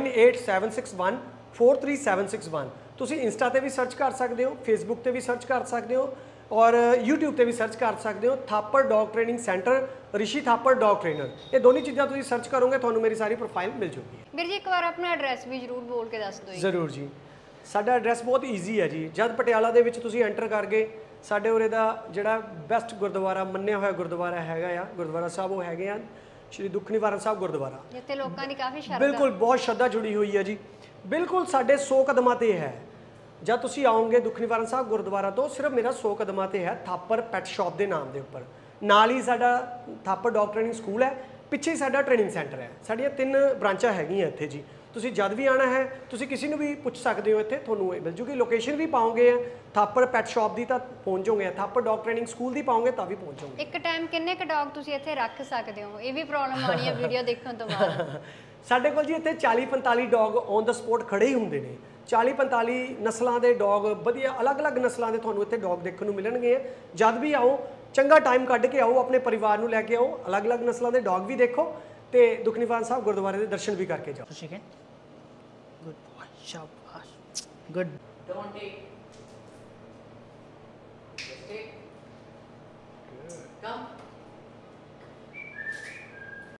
988761 ਤੁਸੀਂ ਇੰਸਟਾ ਤੇ ਵੀ ਸਰਚ ਕਰ ਸਕਦੇ ਹੋ, ਫੇਸਬੁੱਕ ਤੇ ਵੀ ਸਰਚ ਕਰ ਸਕਦੇ ਹੋ ਔਰ YouTube ਤੇ ਵੀ ਸਰਚ ਕਰ ਸਕਦੇ ਹੋ। Thapar dog training centre, Rishi Thapar dog trainer, ਇਹ ਦੋਨੀ ਚੀਜ਼ਾਂ ਤੁਸੀਂ ਸਰਚ ਕਰੋਗੇ ਤੁਹਾਨੂੰ ਮੇਰੀ ਸਾਰੀ ਪ੍ਰੋਫਾਈਲ ਮਿਲ ਜੂਗੀ। ਵੀਰ ਜੀ ਇੱਕ ਵਾਰ ਆਪਣਾ ਐਡਰੈਸ ਵੀ ਜ਼ਰੂਰ ਬੋਲ ਕੇ ਦੱਸ ਦਿਓ। ਜ਼ਰੂਰ ਜੀ, ਸਾਡਾ ਐਡਰੈਸ ਬਹੁਤ ਈਜ਼ੀ ਹੈ ਜੀ। ਜਦ ਪਟਿਆਲਾ ਦੇ ਵਿੱਚ ਤੁਸੀਂ ਐਂਟਰ ਕਰ ਗਏ, ਸਾਡੇ ਉਰੇ ਦਾ ਜਿਹੜਾ ਬੈਸਟ ਗੁਰਦੁਆਰਾ ਮੰਨਿਆ ਹੋਇਆ ਗੁਰਦੁਆਰਾ ਹੈਗਾ ਆ, ਗੁਰਦੁਆਰਾ ਸਾਹਿਬ ਉਹ ਹੈਗੇ ਆ ਸ਼੍ਰੀ ਦੁੱਖ ਨਿਵਾਰਨ ਸਾਹਿਬ ਗੁਰਦੁਆਰਾ, ਜਿੱਥੇ ਲੋਕਾਂ ਦੀ ਕਾਫੀ ਸ਼ਰਧਾ, ਬਿਲਕੁਲ ਬਹੁਤ ਸ਼ਰਧਾ ਜੁੜੀ ਹੋਈ ਹੈ ਜੀ। ਬਿਲਕੁਲ ਸਾਡੇ 100 ਕਦਮਾਂ ਤੇ ਹੈ। ਜਦ ਤੁਸੀਂ ਆਓਗੇ ਦੁੱਖ ਨਿਵਾਰਨ ਸਾਹਿਬ ਗੁਰਦੁਆਰਾ ਤੋਂ ਸਿਰਫ ਮੇਰਾ 100 ਕਦਮਾਂ ਤੇ ਹੈ, ਥਾਪਰ ਪੈਟ ਸ਼ਾਪ ਦੇ ਨਾਮ ਦੇ ਉੱਪਰ। ਨਾਲ ਹੀ ਸਾਡਾ ਥਾਪਰ ਡੌਗ ਟ੍ਰੇਨਿੰਗ ਸਕੂਲ ਹੈ, ਪਿੱਛੇ ਹੀ ਸਾਡਾ ਟ੍ਰੇਨਿੰਗ ਸੈਂਟਰ ਹੈ। ਸਾਡੀਆਂ 3 ਬ੍ਰਾਂਚਾਂ ਹੈਗੀਆਂ ਇੱਥੇ ਜੀ। ਤੁਸੀਂ ਜਦ ਵੀ ਆਣਾ ਹੈ ਤੁਸੀਂ ਕਿਸੇ ਨੂੰ ਵੀ ਪੁੱਛ ਸਕਦੇ ਹੋ, ਇੱਥੇ ਤੁਹਾਨੂੰ ਮਿਲ ਜੂਗੀ। ਲੋਕੇਸ਼ਨ ਵੀ ਪਾਓਗੇ ਥਾਪਰ ਪੈਟ ਸ਼ਾਪ ਦੀ ਤਾਂ ਪਹੁੰਚ ਜਾਓਗੇ, ਥਾਪਰ ਡੌਗ ਟ੍ਰੇਨਿੰਗ ਸਕੂਲ ਦੀ ਪਾਓਗੇ ਤਾਂ ਵੀ ਪਹੁੰਚ ਜਾਓਗੇ। ਇੱਕ ਟਾਈਮ ਕਿੰਨੇ ਕੁ ਡੌਗ ਤੁਸੀਂ ਇੱਥੇ ਰੱਖ ਸਕਦੇ ਹੋ? ਇਹ ਵੀ ਪ੍ਰੋਬਲਮ ਆਣੀ ਹੈ ਵੀਡੀਓ ਦੇਖਣ ਤੋਂ ਬਾਅਦ। ਸਾਡੇ ਕੋਲ ਜੀ ਇੱਥੇ 40-45 ਡੌਗ ਔਨ ਦਾ ਸਪੋਟ ਖੜੇ ਹੀ ਹੁੰਦੇ ਨੇ। 40-45 ਨਸਲਾਂ ਦੇ ਡੌਗ, ਵਧੀਆ ਅਲੱਗ-ਅਲੱਗ ਨਸਲਾਂ ਦੇ ਤੁਹਾਨੂੰ ਇੱਥੇ ਡੌਗ ਦੇਖਣ ਨੂੰ ਮਿਲਣਗੇ। ਜਦ ਵੀ ਆਓ ਚੰਗਾ ਟਾਈਮ ਕੱਢ ਕੇ ਆਓ, ਆਪਣੇ ਪਰਿਵਾਰ ਨੂੰ ਲੈ ਕੇ ਆਓ, ਅਲੱਗ-ਅਲੱਗ ਨਸਲਾਂ ਦੇ ਡੌਗ ਵੀ ਦੇਖੋ ਤੇ ਦੁਖਨਿਵਾਰਨ ਸਾਹਿਬ ਗੁਰਦੁਆਰੇ ਦੇ ਦਰਸ਼ਨ ਵੀ ਕਰਕੇ ਜਾਓ। Chicken. Good boy. Shabash. Good. Don't take. Just take. Come.